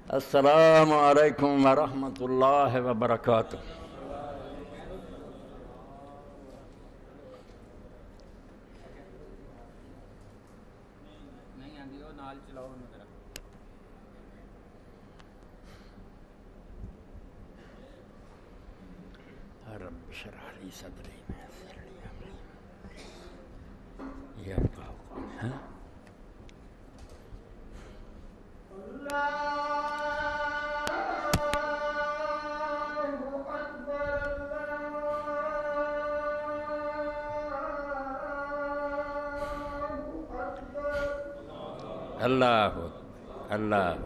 السلام علیکم ورحمۃ اللہ وبرکاتہ۔ رب اشرح لی صدری ویسر لی امری یفقہوا قولی۔ اللہ اللہ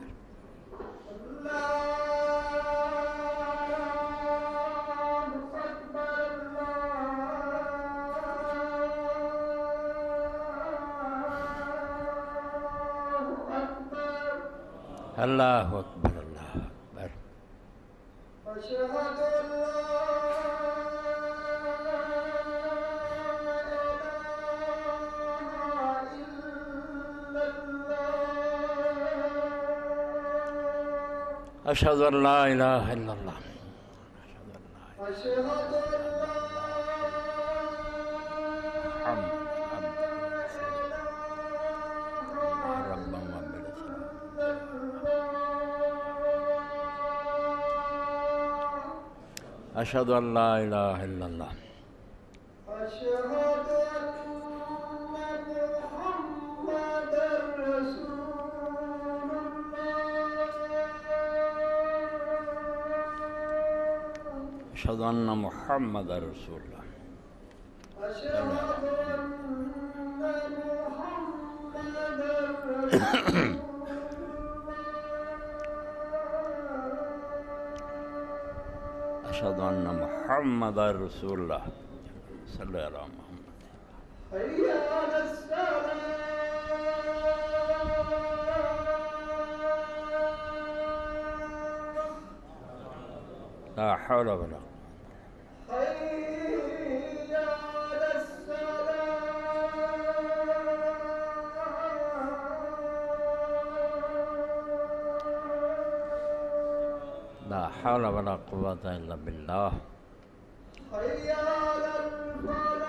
اللہ اکبر اللہ اکبر۔ أشهد أن لا إله إلا الله اشہد ان لا الہ الا اللہ۔ أشهد أن لا اشہد ان لا الہ الا اللہ۔ أشهد أن محمد رسول الله اشہد ان محمد رسول اللہ۔ أشهد أن محمد رسول اشہد ان محمد رسول اللہ۔ صلی اللہ علیہ محمد۔ حي على الصلاة لا حول ولا حي على الصلاة لا حول ولا قوة الا باللہ۔ حي على الفلاح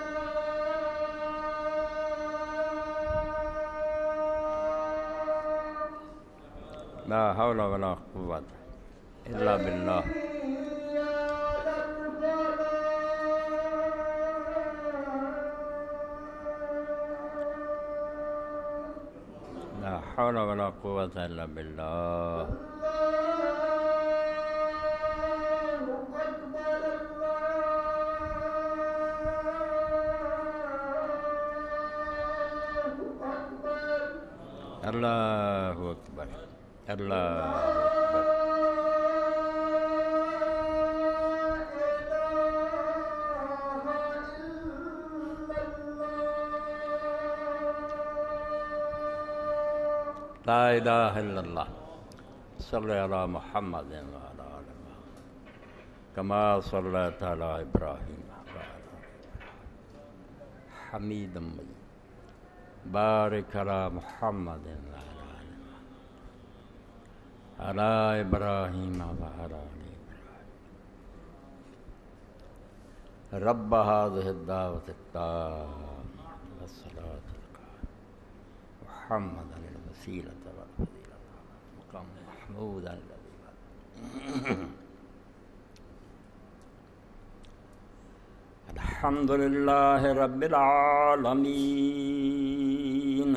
لا حول ولا قوة الا باللہ۔ حي على الفلاح لا حول ولا قوة الا باللہ۔ اللہ اکبر اللہ اکبر۔ لا الہ الا اللہ۔ صلی علی محمد وعلی آل محمد کما صلیت علی ابراہیم وعلی آل ابراہیم حمید مجید۔ بارک علی محمد وعلی آل محمد علی ابراہیم وعلی آل ابراہیم۔ رب هذه الدعوة التامة والصلاة القائمة محمدا الوسيلة والفضيلة مقام محمودا الذي الحمد لله رب العالمين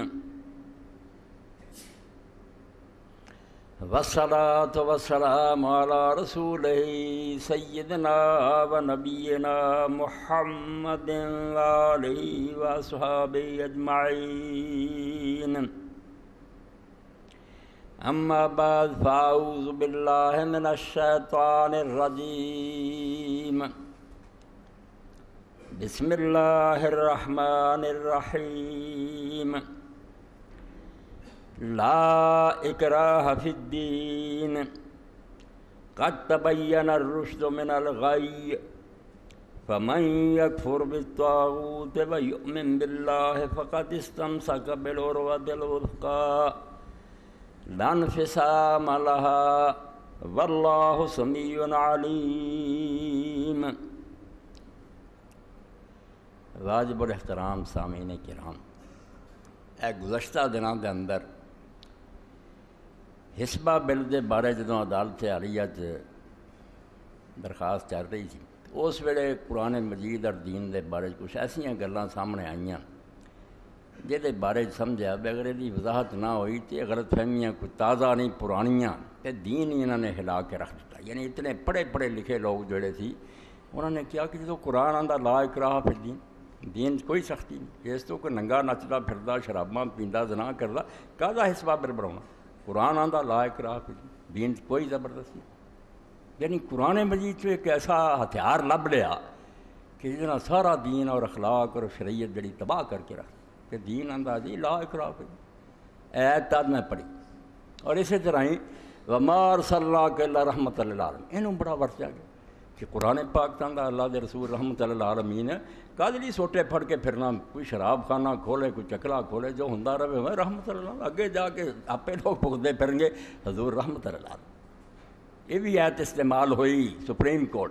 والصلاة والسلام على رسوله سيدنا ونبينا محمد وآله وأصحابه أجمعين۔ أما بعد فأعوذ بالله من الشيطان الرجيم۔ بسم الله الرحمن الرحيم۔ لا إكراه في الدين قد تبين الرشد من الغي فمن يكفر بالطاغوت ويؤمن بالله فقد استمسك بالعروة الوثقى لا انفصام لها واللہ سمیع علیم۔ واجب الاحترام سامعین کرام، اے گزشتہ دنوں کے اندر حسبہ بل دے بارے جدوں عدالت عالیہ درخواست چل رہی تھی، اس ویلے قرآن مجید اور دین دے بارے کچھ ایسیاں گلاں سامنے آئیاں جہدے بارے سمجھا بھی اگر یہ وضاحت نہ ہوئی تو غلط فہمیاں کوئی تازہ نہیں پرانیاں تے دین ہی انہوں نے ہلا کے رکھ دیتا۔ یعنی اتنے پڑھے پڑھے لکھے لوگ جڑے تھی انہوں نے کیا کہ جدو قرآن آندا لا اکراہ فی الدین، دین کوئی سختی نہیں، اس تو کوئی ننگا نچدا پھردا شراباں پیندا زنا کردا کاہدا حسبہ بل بناؤنا، قرآن آندا لا اکراہ فی الدین، دین کوئی زبردستی۔ یعنی قرآن مجید تو ایک ایسا ہتھیار لب لیا کہ جس سارا دین اور اخلاق اور شریعت جڑی تباہ کر کے رکھ کہ دین آندا جی لا اکراہ فی الدین۔ ایت تد میں پڑھی اور اسی طرح ہی وما ارسلناک الا رحمۃ للعالمین، اینوں بڑا ورتیا گیا کہ قرآن پاک تاندا اللہ دے رسول رحمۃ للعالمین کادے لئی سوٹے پھڑ کے پھرنا، کوئی شراب خانہ کھولے کوئی چکلا کھولے، جو ہوندا رہے ہوئے رحمۃ اللہ، اگے جا کے آپے لوگ بھگتے پھرن گے حضور رحمۃ للعالمین۔ یہ بھی ایت استعمال ہوئی سپریم کورٹ۔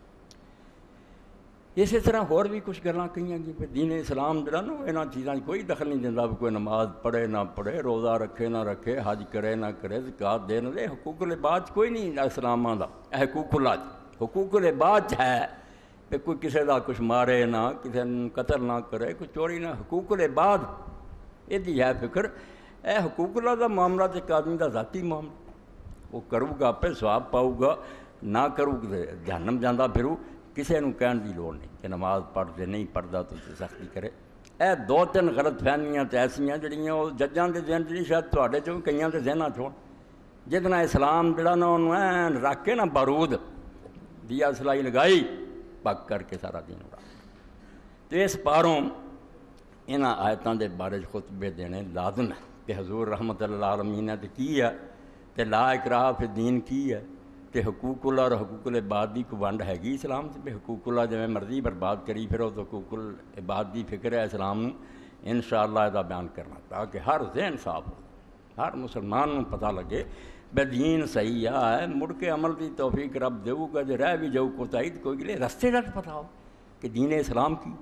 اسی طرح اور بھی کچھ گلاں کہیاں گی پھر دین اسلام جڑا نا انہاں چیزاں کوئی دخل نہیں دیندا، کوئی نماز پڑھے نہ پڑھے، روزہ رکھے نہ رکھے، حج کرے نہ کرے، زکوٰۃ دے نہ دے، حقوق العباد کوئی نہیں اسلاماں دا، حقوق اللہ حقوق العباد ہے کہ کوئی کسی دا کچھ مارے نہ، کسی قتل نہ کرے، کوئی چوری نہ، حقوق العباد یہ ہے فکر۔ اے حقوق اللہ دا معاملہ تے ایک آدمی دا ذاتی معاملہ، وہ کرو گا پہ ثواب پاؤ گا، نہ کرو گے جہنم جاندہ پھرو، کسی نو کہن دی لوڑ نہیں کہ نماز پڑھتے نہیں پڑھتا تو سختی کرے۔ اے دو تین غلط فہمیاں تے ایسیاں جڑیاں وہ ججاں دے ذہن جڑی شاید تواڈے چوں کئیاں دے ذہناں چوں جتنا اسلام جڑا نا انہوں این رکھ کے نا بارود دیا سلائی لگائی پک کر کے سارا دین اڑا۔ تو اس پاروں انہاں آیتاں دے بارے خطبے دینے لازم ہے کہ حضور رحمۃ للعالمین نے کی ہے تے لا اکراہ فی الدین کی ہے تے حقوق اللہ اور حقوق العباد دی کو ونڈ ہے گی اسلام سے بھی، حقوق اللہ جو مرضی برباد کری پھر تو حقوق العباد دی فکر ہے اسلام نو انشاءاللہ دا بیان کرنا تاکہ ہر ذہن صاف ہو، ہر مسلمان نو پتہ لگے بے دین صحیح ہے، مڑ کے عمل دی توفیق رب دیو گا، جو رہ بھی جاؤ کوتاہی کوئی گلے رستے دا پتہ ہو کہ دین اسلام کی۔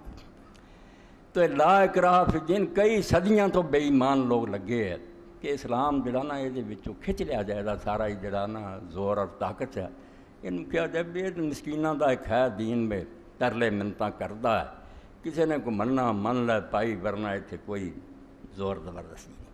تو لا اکراہ فی الدین کئی صدیاں تو بے ایمان لوگ لگے ہیں کہ اسلام جڑا نا یہ کھچ لیا جائے گا سارا ہی جڑا نا زور اور طاقت ہے، یہ کیا جائے یہ مسکیناں دا ایک ہے دین میں ترلے منتاں کردا ہے، کسی نے کو مننا من لے پائی ورنہ اتنے کوئی زور زبردستی نہیں۔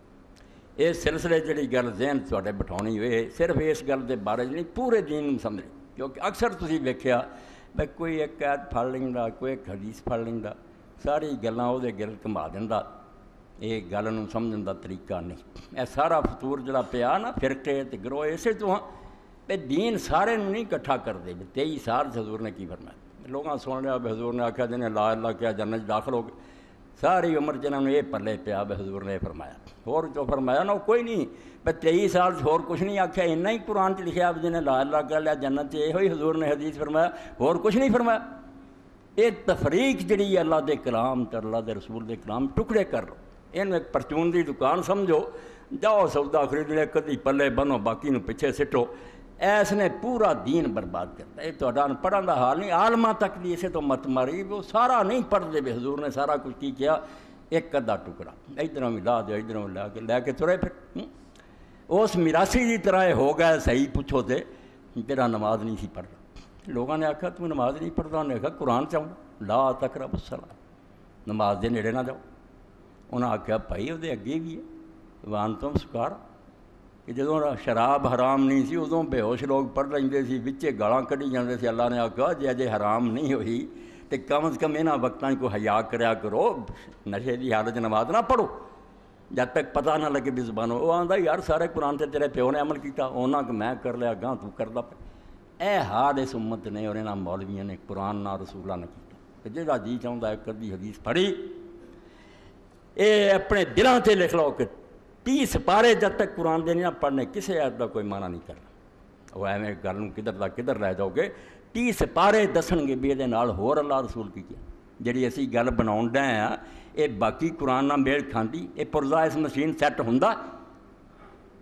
اس سلسلے جڑی گل ذہن تواڈے بٹھاؤنی ہوئے صرف اس گل دے بارے نہیں پورے دین نوں سمجھ، کیونکہ اکثر تسی ویکھیا بھائی کوئی ایک آیت پڑھ لیندا، کوئی ایک حدیث پڑھ لیندا، ساری گلاں وہ گل گھما دیندا، یہ گل نوں سمجھن دا طریقہ نہیں۔ اے سارا فطور جڑا پیا نا فرقے تے گروہ اسے تو ہاں تے دین سارے نوں نہیں کٹھا کر دے۔ 23 سال حضور نے کی فرمایا، لوگاں سن لیا بھی حضور نے آکھیا جنہیں لا اللہ کیا جنت داخل ہو گئے، ساری عمر جنہوں نے یہ پلے پیا بھی حضور نے فرمایا، اور جو فرمایا نا وہ کوئی نہیں، بس 23 سال اور کچھ نہیں آکھیا، اتنا ہی قرآن چ لکھیا بھی جنہیں لا اللہ کہہ لیا جنت یہ ہوئی حضور نے حدیث فرمایا، اور کچھ نہیں فرمایا۔ یہ تفریق جڑی اللہ دے کلام تے اللہ دے رسول دے کلام ٹکڑے کر لو، ان ایک پرچون دی دکان سمجھو، جاؤ سودا خرید لے، کدی پلے بنو باقی نو پیچھے سٹو، ایس نے پورا دین برباد کرتا ہے۔ یہ تو پڑھن دا حال نہیں، عالماں تک بھی اسے تو مت ماری، وہ سارا نہیں پڑھتے بھی حضور نے سارا کچھ کی کیا، ایک ادھا ٹکڑا ادھروں بھی لا دو ادھروں لے کے ترے پھر اس میراسی کی طرح ہو گیا۔ صحیح پوچھو تے تیرا نماز نہیں سی پڑھتا، لوگوں نے آکھا تو نماز نہیں پڑھتا، انہیں آکھا قرآن چاہوں لا تقربوا الصلاۃ، نماز دے نیڑے نہ جاؤ۔ انہیں آکھا بھائی وہ اگے بھی ہے وانتم سکارا، کہ جدوں شراب حرام نہیں سی ادوں بے ہوش لوگ پڑھ لیں سی، وچے گالاں کڈی جاندے سی۔ اللہ نے آکھا جے اجے حرام نہیں ہوئی تو کم از کم انہاں وقتاں کو حیا کریا کرو، نشے دی حالت نماز نہ پڑھو جب تک پتہ نہ لگے بھی زبانوں۔ وہ آندا یار سارے قرآن تے تیرے پیو نے عمل کیتا، انہاں کہ میں کر لیا گاں تو کردا پیا۔ اے حال اس امت نے اور انہاں مولویاں نے قرآن نہ رسولاں نے کیتا کہ جہاں جی چاہتا ہے کدی حدیث پڑھی اے اپنے دلاں تے لکھ لو کہ 30 سپارے جب تک قرآن دے نہیں پڑھنے کسے آیت دا کوئی معنی نہیں کرنا۔ وہ ایویں گل کدھر دا کدھر لے جاؤ گے، 30 سپارے دسن گے بھی یہ ہور اللہ رسول کی کیا جڑی اسی گل بناؤن ڈے ہیں، یہ باقی قرآن نہ میل کھاندی، یہ پرزا اس مشین سیٹ ہوندا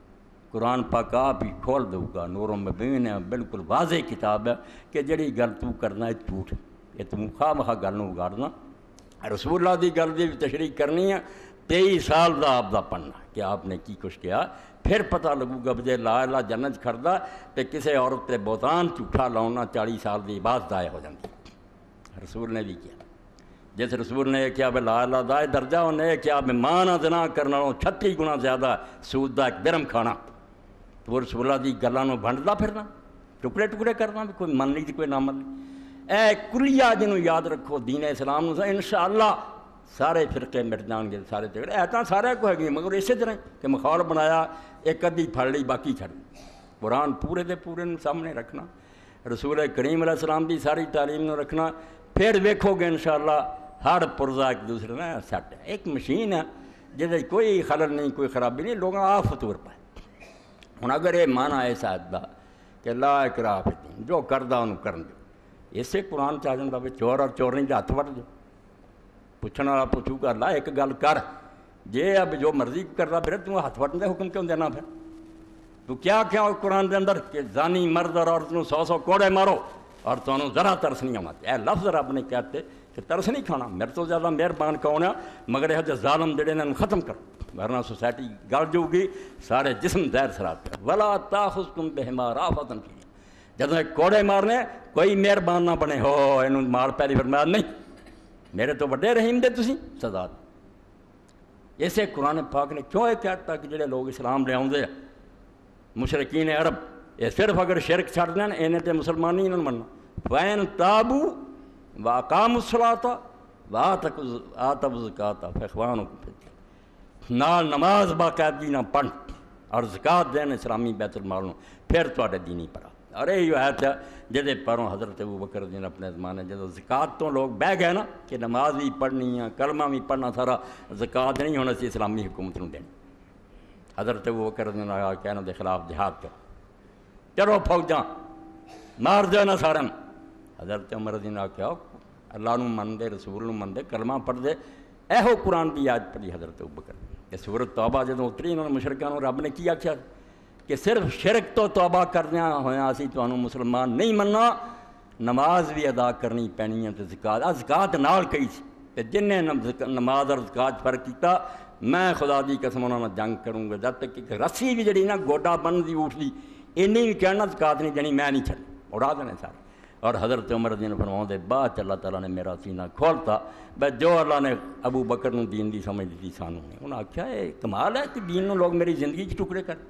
قرآن پاک آپ ہی کھول دوں گا، نور و مبین ہے، بالکل واضح کتاب ہے کہ جڑی گل تو کرنا ہے جھوٹ، یہ تو خواہ مخواہ گل نو اگاڑنا۔ رسول اللہ دی گل دی تشریح کرنی ہے، 23 سال دا آپ دا پڑھنا کہ آپ نے کی کچھ کیا، پھر پتہ لگو گا بجے لا الہ جنت کھڑدا تے کسے عورت تے بہتان جھوٹا لاؤنا 40 سال دی عبادت ضائع ہو جاندی۔ رسول نے بھی کیا، جس رسول نے یہ کیا بے لا الہ دا درجہ، انہیں یہ کیا بے ماں نہ زنا کرنا 36 گنا زیادہ سود دا ایک درم کھانا، تو وہ رسول اللہ دی گلاں نو بھنڈدا پھرنا، ٹکڑے ٹکڑے کرنا، بھی کوئی من لی تے کوئی نہ من لی۔ اے کلیہ جنوں یاد رکھو دین اسلام نو انشاءاللہ سارے فرقے مٹ جان گے، سارے جھگڑے ایتاں سارے کو ہے مگر اسی طرح کہ مخال بنایا ایک ادھی پھڑ لی باقی چھڑ۔ قرآن پورے دے پورے سامنے رکھنا، رسول کریم علیہ السلام دی ساری تعلیم نو رکھنا، پھر ویکھو گے انشاءاللہ ہر پرزا ایک دوسرے نے سیٹ ہے۔ ایک مشین ہے جہد کوئی خلل نہیں، کوئی خرابی نہیں، لوگاں آ فطور پائے۔ ہن اگر یہ مانا ہے ساتھ دا کہ لا اکراہ فی الدین، جو کردہ انہوں کرن دو، اسے قرآن چاہ جاندہ بھی چور اور چور نہیں ہاتھ وٹ دو، پوچھنا والا پوچھو گا اللہ ایک گل کر، جے اب جو مرضی کردا پھر تو ہاتھ وٹن دے حکم کیوں دینا؟ پھر تو کیا قرآن دے اندر کہ زانی مرد اور عورت نو 100 کوڑے مارو اور تو انہوں ذرا ترس نہیں آنا۔ اے لفظ رب نے کہتے کہ ترس نہیں کھانا، میرے تو زیادہ مہربان کون ہے، مگر یہ جو ظالم جڑے نے ختم کرو، ورنہ سوسائٹی گل جو گی، سارے جسم زہر سراب کر۔ ولا تاخذکم بہما رأفۃ فی، جدوں کوڑے مارنے کوئی مہربان نہ بنے، ہو انہوں مار پیری فرمایا نہیں، میرے تو بڑے رحیم دے تسی سزا دے۔ اسے قرآن پاک نے کیوں یہ کہتا کہ جڑے لوگ اسلام لے آؤندے مشرکین عرب، یہ صرف اگر شرک چھڑ دیں انہیں تے مسلمان نہیں انہوں مننا۔ فَإِن تَابُوا وَأَقَامُوا الصَّلَاةَ وَآتَوُا الزَّكَاةَ فَإِخْوَانُكُمْ فِي الدِّينِ، نال نماز باقاعدگی نہ پڑھ اور زکوٰۃ دین اسلامی بیت المال نو، پھر تواڈے دینی پرا۔ اور یہ آیت ہے جہدے پروں حضرت ابوبکر دین اپنے زمانے جدو زکوٰۃ تو لوگ بہ گئے نا کہ نماز بھی پڑھنی ہے، کلمہ بھی پڑھنا، سارا زکوٰۃ نہیں ہونا سی اسلامی حکومت نو دینی، حضرت ابوبکر دین آ کے انہاں دے خلاف جہاد کرو، چلو فوجاں مار دو نہ سارے۔ حضرت عمر دین آ کے اللہ نو من دے، رسول نو من دے، کلمہ پڑھ دے، ایہو قرآن دی آیت پڑھی حضرت ابوبکر کہ سورۃ توبہ جدوں اتری انہوں نے مشرکاں نو رب نے کی آکھیا کہ صرف شرک تو توبہ کردیاں ہویاں اسی تانوں مسلمان نہیں مننا، نماز بھی ادا کرنی پینی ہے تے زکوٰۃ نال کئی سی، تے جن نے نماز اور زکوٰۃ فرق کیتا میں خدا دی قسم انہاں نال جنگ کروں گا، جب تک کہ رسی بھی جڑی نا گوڈا بن دی اٹھ دی اینی بھی کہنا زکوٰۃ نہیں دینی، میں نہیں چھڈنی، اڑا دینے سارے۔ اور حضرت عمر دین فرماؤں دے بعد اللہ تعالیٰ نے میرا سینہ کھولتا، بس جو اللہ نے ابو بکر نو دین دی سمجھ دیتی سانوں نے، انہاں آکھیا یہ کمال ہے کہ دین نو لوگ میری زندگی چ ٹکڑے کر۔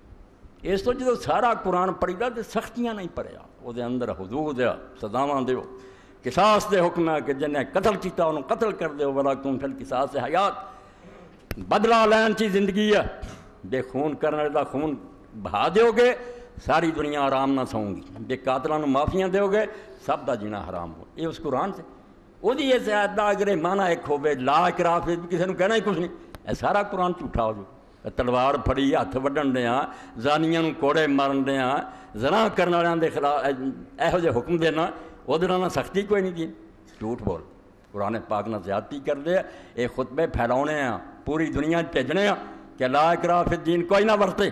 اس تو جدو سارا قرآن پڑھی دا تے سختیاں نہیں پڑھیا، وہ دے اندر حدود ہے، سزاواں دیو، قصاص دے حکم ہے کہ جن نے قتل کیتا انہوں قتل کر دیو، وَلَكُمْ فِي الْقِصَاصِ حیات، بدلہ لین چی زندگی ہے، بے خون کرنے دا خون بہا دیو گے ساری دنیا آرام نہ سوؤں گی، بے قاتلاں نو معافیاں دیو گے سب دا جینا حرام ہو۔ یہ اس قرآن سے وہ دی یہ زیادہ اگر مانا ایک ہوے لا اکراہ فی الدین، کسی نے کہنا ہی کچھ نہیں، اے سارا قرآن جھوٹا ہو جو۔ تلوار پھڑی ہاتھ وڈن دیاں، زانیاں نو کوڑے مارن دیاں، زنا کرن والیاں دے خلاف ایہو جے حکم دینا، اودے نال سختی کوئی نہیں دی، جھوٹ بول قرآن پاک نال زیادتی کر دے، اے خطبے پھیلاونے ہیں پوری دنیا بھیجنے ہیں کہ لا اکراہ فی الدین کوئی نہ ورتے،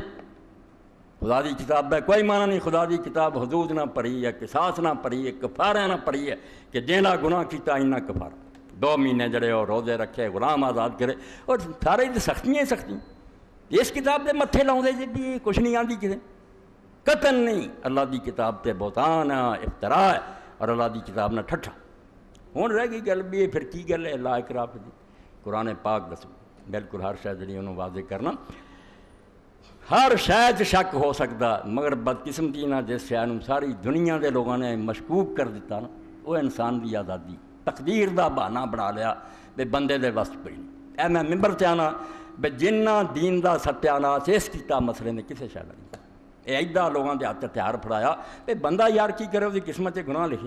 خدا دی کتاب دا کوئی معنی نہیں، خدا دی کتاب حدود نہ پڑھی ہے، قصاص نہ پڑھی ہے، کفارہ نہ پڑھی ہے کہ جینا گناہ کیتا اینا کفارہ، 2 مہینے جڑے اور روزے رکھے، غلام آزاد کرے، اور سارے دی سختیاں سختی۔ اس کتاب دے متھے لاؤں دے جی بھی کچھ نہیں آندی کسے، قتل نہیں، اللہ دی کتاب تے بہتان ہے، افتراء ہے، اور اللہ دی کتاب نہ ٹھٹھا۔ ہوں رہ گئی گل بھی پھر کی گل ہے لا اکراہ فی الدین، قرآن پاک دسو بالکل ہر شے جڑی انہوں واضح کرنا، ہر شے شک ہو سکتا، مگر بدقسمتی نہ جس شے نوں ساری دنیا دے لوگوں نے مشکوک کر دیتا نا، وہ انسان دی آزادی تقدیر دا بہانہ بنا لیا بے بندے دے وس کوئی نہیں۔ اے میں ممبر تے آنا بے جنہ دین دا ستیاناس اس کیتا مسئلے نے کسے شے نہیں، اے ایڈا لوگوں دے ہاتھ ہتھیار پھڑایا بے بندہ یار کی کرے اس دی قسمت گناہ لکھے،